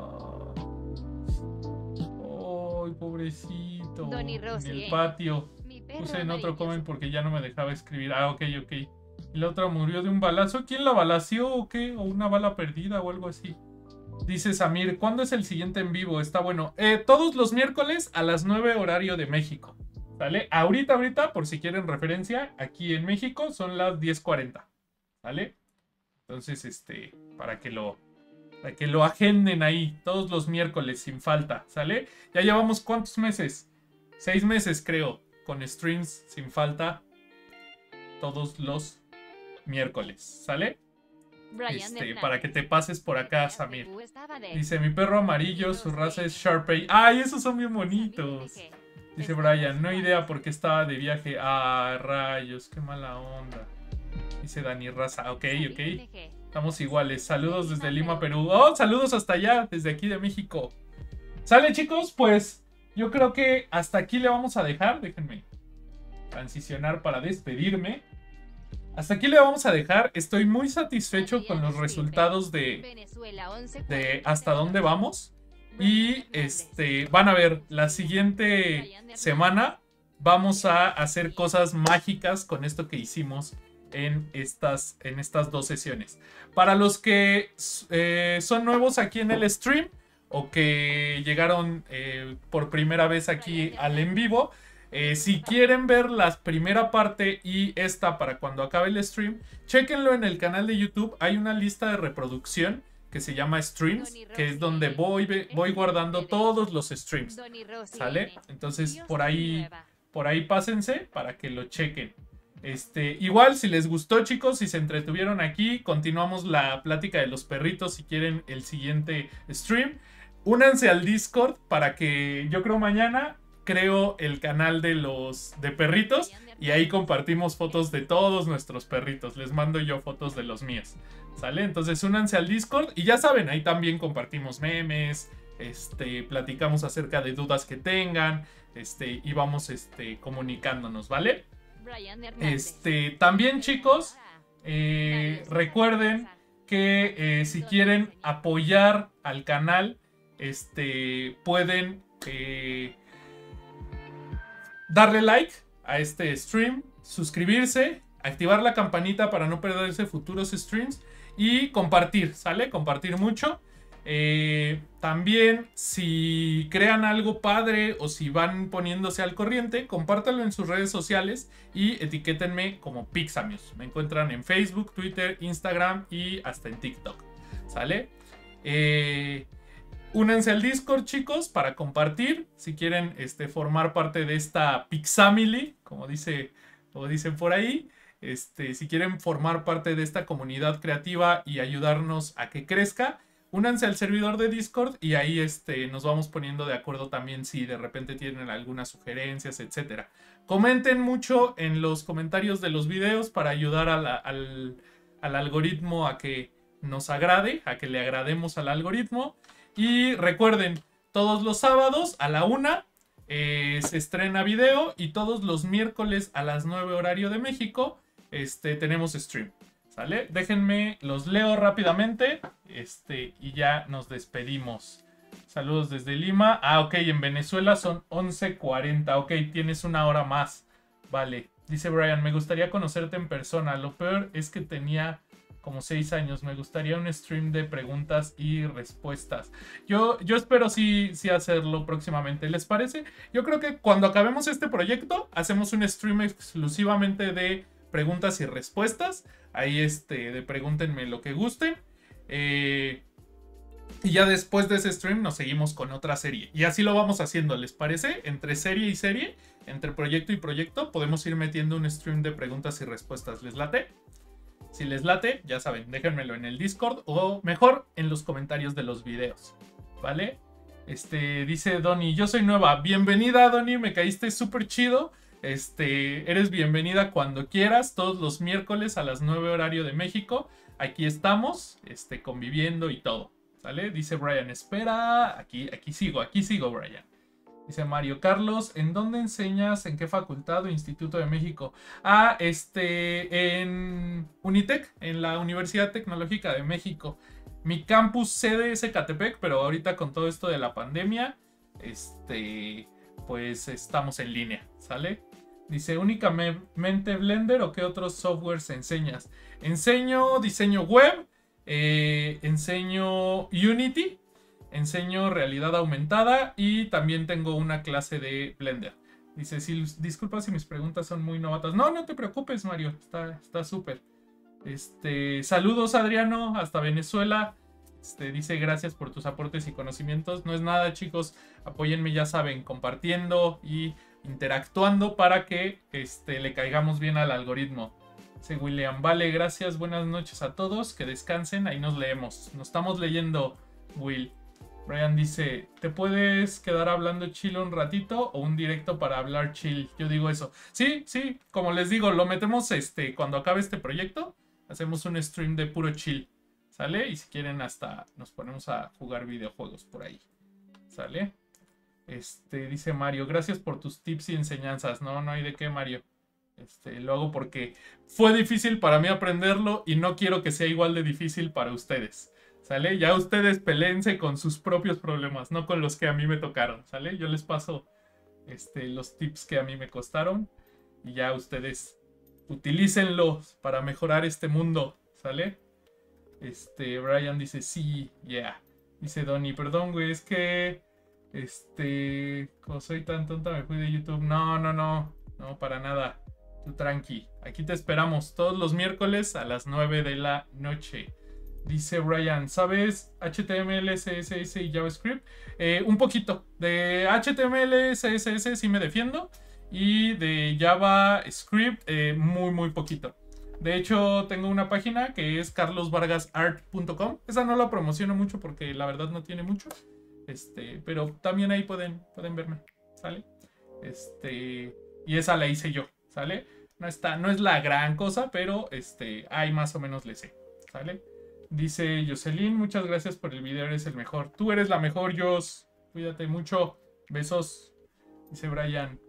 ¡Oh! Pobrecito. Donny Rossi, en el patio. Puse en otro comment porque ya no me dejaba escribir. Ah, ok, ok. Y la otra murió de un balazo. ¿Quién la balació o qué? ¿O una bala perdida o algo así? Dice Samir, ¿cuándo es el siguiente en vivo? Está bueno. Eh, todos los miércoles a las nueve horario de México. ¿Sale? Ahorita, ahorita, por si quieren referencia, aquí en México son las diez cuarenta. ¿Sale? Entonces, este, para que lo, para que lo agenden ahí, todos los miércoles, sin falta. ¿Sale? Ya llevamos ¿cuántos meses? Seis meses, creo, con streams sin falta, todos los miércoles. ¿Sale? Este, para que te pases por acá, Samir. Dice, mi perro amarillo, su raza es Sharpei. ¡Ay, esos son bien bonitos! Dice Brian, no idea por qué estaba de viaje. Ah, rayos, qué mala onda. Dice Dani Raza, ok, ok. Estamos iguales. Saludos desde Lima, Perú. Oh, saludos hasta allá, desde aquí de México. ¿Sale, chicos? Pues yo creo que hasta aquí le vamos a dejar. Déjenme transicionar para despedirme. Hasta aquí le vamos a dejar. Estoy muy satisfecho con los resultados de, de hasta dónde vamos. Y este van a ver, la siguiente semana vamos a hacer cosas mágicas con esto que hicimos en estas, en estas dos sesiones. Para los que eh, son nuevos aquí en el stream o que llegaron eh, por primera vez aquí al en vivo, eh, si quieren ver la primera parte y esta para cuando acabe el stream, chéquenlo en el canal de YouTube. Hay una lista de reproducción que se llama Streams, que es donde voy, voy guardando todos los streams. ¿Sale? Entonces por ahí, por ahí pásense para que lo chequen. Este, igual si les gustó, chicos, si se entretuvieron aquí, continuamos la plática de los perritos si quieren el siguiente stream. Únanse al Discord para que yo creo mañana creo el canal de los de perritos y ahí compartimos fotos de todos nuestros perritos. Les mando yo fotos de los míos. ¿Sale? Entonces únanse al Discord y ya saben, ahí también compartimos memes, este, platicamos acerca de dudas que tengan, este, y vamos este, comunicándonos, ¿vale? Este, también, chicos, eh, recuerden que eh, si quieren apoyar al canal, este, pueden eh, darle like a este stream, suscribirse, activar la campanita para no perderse futuros streams. Y compartir, ¿sale? Compartir mucho. Eh, también, si crean algo padre o si van poniéndose al corriente, compártanlo en sus redes sociales y etiquétenme como Pixamius. Me encuentran en Facebook, Twitter, Instagram y hasta en TikTok, ¿sale? Eh, únanse al Discord, chicos, para compartir. Si quieren este, formar parte de esta Pixamily, como, dice, como dicen por ahí. Este, si quieren formar parte de esta comunidad creativa y ayudarnos a que crezca, únanse al servidor de Discord y ahí este, nos vamos poniendo de acuerdo también si de repente tienen algunas sugerencias, etcétera. Comenten mucho en los comentarios de los videos para ayudar a la, al, al algoritmo a que nos agrade, a que le agrademos al algoritmo. Y recuerden, todos los sábados a la una eh, se estrena video y todos los miércoles a las nueve horario de México Este, tenemos stream, ¿sale? Déjenme, los leo rápidamente este, y ya nos despedimos. Saludos desde Lima. Ah, ok, en Venezuela son once cuarenta. Ok, tienes una hora más. Vale. Dice Brian, me gustaría conocerte en persona. Lo peor es que tenía como seis años. Me gustaría un stream de preguntas y respuestas. Yo, yo espero sí, sí hacerlo próximamente. ¿Les parece? Yo creo que cuando acabemos este proyecto, hacemos un stream exclusivamente de preguntas y respuestas. Ahí este, de pregúntenme lo que gusten. Eh, y ya después de ese stream nos seguimos con otra serie. Y así lo vamos haciendo, ¿les parece? Entre serie y serie, entre proyecto y proyecto, podemos ir metiendo un stream de preguntas y respuestas. ¿Les late? Si les late, ya saben, déjenmelo en el Discord o mejor en los comentarios de los videos, ¿vale? Este, dice Donny, yo soy nueva. Bienvenida, Donny, me caíste súper chido. Este, eres bienvenida cuando quieras, todos los miércoles a las nueve horario de México. Aquí estamos, este, conviviendo y todo, ¿sale? Dice Brian, espera, aquí, aquí sigo, aquí sigo, Brian. Dice Mario Carlos, ¿en dónde enseñas? ¿En qué facultad o Instituto de México? Ah, este, en Unitec, en la Universidad Tecnológica de México. Mi campus sede es Ecatepec, pero ahorita con todo esto de la pandemia, este, pues estamos en línea, ¿sale? Dice, ¿únicamente Blender o qué otros softwares enseñas? Enseño diseño web, eh, enseño Unity, enseño realidad aumentada y también tengo una clase de Blender. Dice, si, disculpa si mis preguntas son muy novatas. No, no te preocupes, Mario, está súper. Este, saludos, Adriano, hasta Venezuela. Este, dice, gracias por tus aportes y conocimientos. No es nada, chicos, apóyenme, ya saben, compartiendo y interactuando para que este, le caigamos bien al algoritmo. Dice William, vale, gracias, buenas noches a todos, que descansen, ahí nos leemos. Nos estamos leyendo, Will. Brian dice, ¿te puedes quedar hablando chill un ratito o un directo para hablar chill? Yo digo eso. Sí, sí, como les digo, lo metemos este, cuando acabe este proyecto, hacemos un stream de puro chill, ¿sale? Y si quieren hasta nos ponemos a jugar videojuegos por ahí, ¿sale? Este, dice Mario, gracias por tus tips y enseñanzas. No, no hay de qué, Mario. Este, lo hago porque fue difícil para mí aprenderlo y no quiero que sea igual de difícil para ustedes, ¿sale? Ya ustedes peleense con sus propios problemas, no con los que a mí me tocaron, ¿sale? Yo les paso este, los tips que a mí me costaron y ya ustedes utilícenlos para mejorar este mundo, ¿sale? Este, Brian dice, sí, yeah. Dice Donny, perdón, güey, es que, este, como soy tan tonta me fui de YouTube. No, no, no, no, para nada. Tú tranqui. Aquí te esperamos todos los miércoles a las nueve de la noche. Dice Brian, ¿sabes H T M L, C S S y JavaScript? Eh, un poquito. De H T M L, C S S sí me defiendo. Y de JavaScript eh, muy, muy poquito. De hecho, tengo una página que es carlos vargas art punto com. Esa no la promociono mucho porque la verdad no tiene mucho. Este, pero también ahí pueden, pueden verme, ¿sale? Este, y esa la hice yo, ¿sale? No, está, no es la gran cosa, pero este, ahí más o menos le sé, ¿sale? Dice Jocelyn, muchas gracias por el video, eres el mejor. Tú eres la mejor, Jos. Cuídate mucho. Besos. Dice Brian.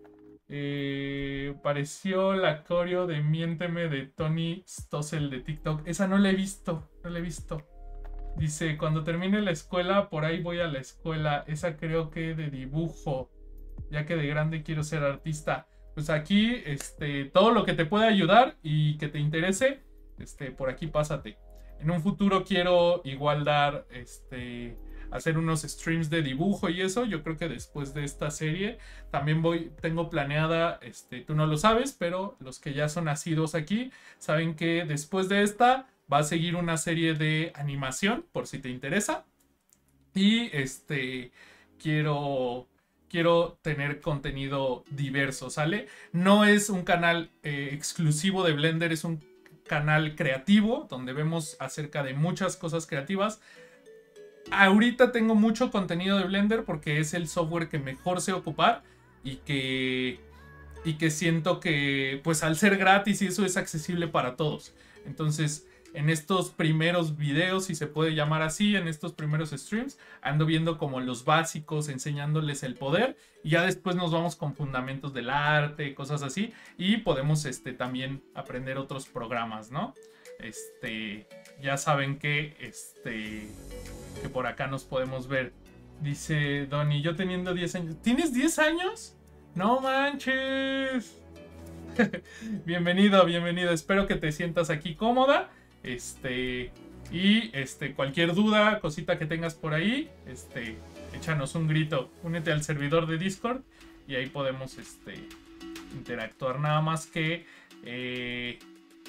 Eh, pareció la coreo de Miénteme de Tony Stossel de TikTok. Esa no la he visto. No la he visto. Dice, cuando termine la escuela, por ahí voy a la escuela. Esa creo que de dibujo. Ya que de grande quiero ser artista. Pues aquí, este, todo lo que te pueda ayudar y que te interese, este, por aquí pásate. En un futuro quiero igual dar, este, hacer unos streams de dibujo y eso. Yo creo que después de esta serie también voy, tengo planeada, este, tú no lo sabes, pero los que ya son nacidos aquí saben que después de esta va a seguir una serie de animación, por si te interesa. Y este, quiero, quiero tener contenido diverso, ¿sale? No es un canal eh, exclusivo de Blender, es un canal creativo donde vemos acerca de muchas cosas creativas. Ahorita tengo mucho contenido de Blender porque es el software que mejor sé ocupar y que, y que siento que pues al ser gratis y eso es accesible para todos. Entonces en estos primeros videos, si se puede llamar así, en estos primeros streams, ando viendo como los básicos, enseñándoles el poder, y ya después nos vamos con fundamentos del arte, cosas así, y podemos este, también aprender otros programas, ¿no? Este, ya saben que, este, que por acá nos podemos ver. Dice Donny, yo teniendo diez años. ¿Tienes diez años? ¡No manches! Bienvenido, bienvenido. Espero que te sientas aquí cómoda. Este, y este, cualquier duda, cosita que tengas por ahí, este, échanos un grito. Únete al servidor de Discord y ahí podemos este, interactuar. Nada más que... Eh,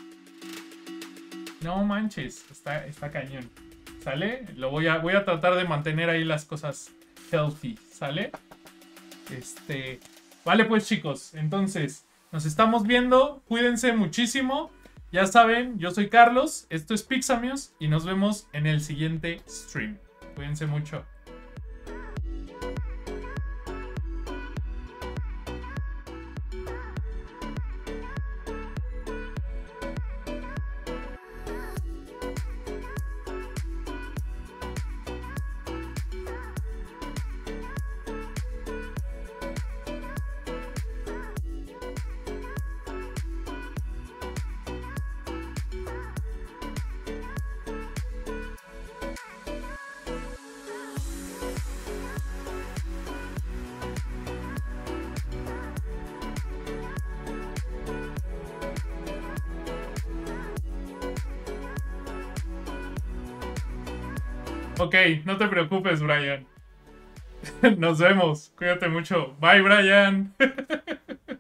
no manches, está, está cañón. ¿Sale? Lo voy a, voy a tratar de mantener ahí las cosas healthy. ¿Sale? Este... Vale pues chicos, entonces nos estamos viendo. Cuídense muchísimo. Ya saben, yo soy Carlos, esto es Pixamios y nos vemos en el siguiente stream. Cuídense mucho. Ok, no te preocupes, Brian. Nos vemos. Cuídate mucho. Bye, Brian.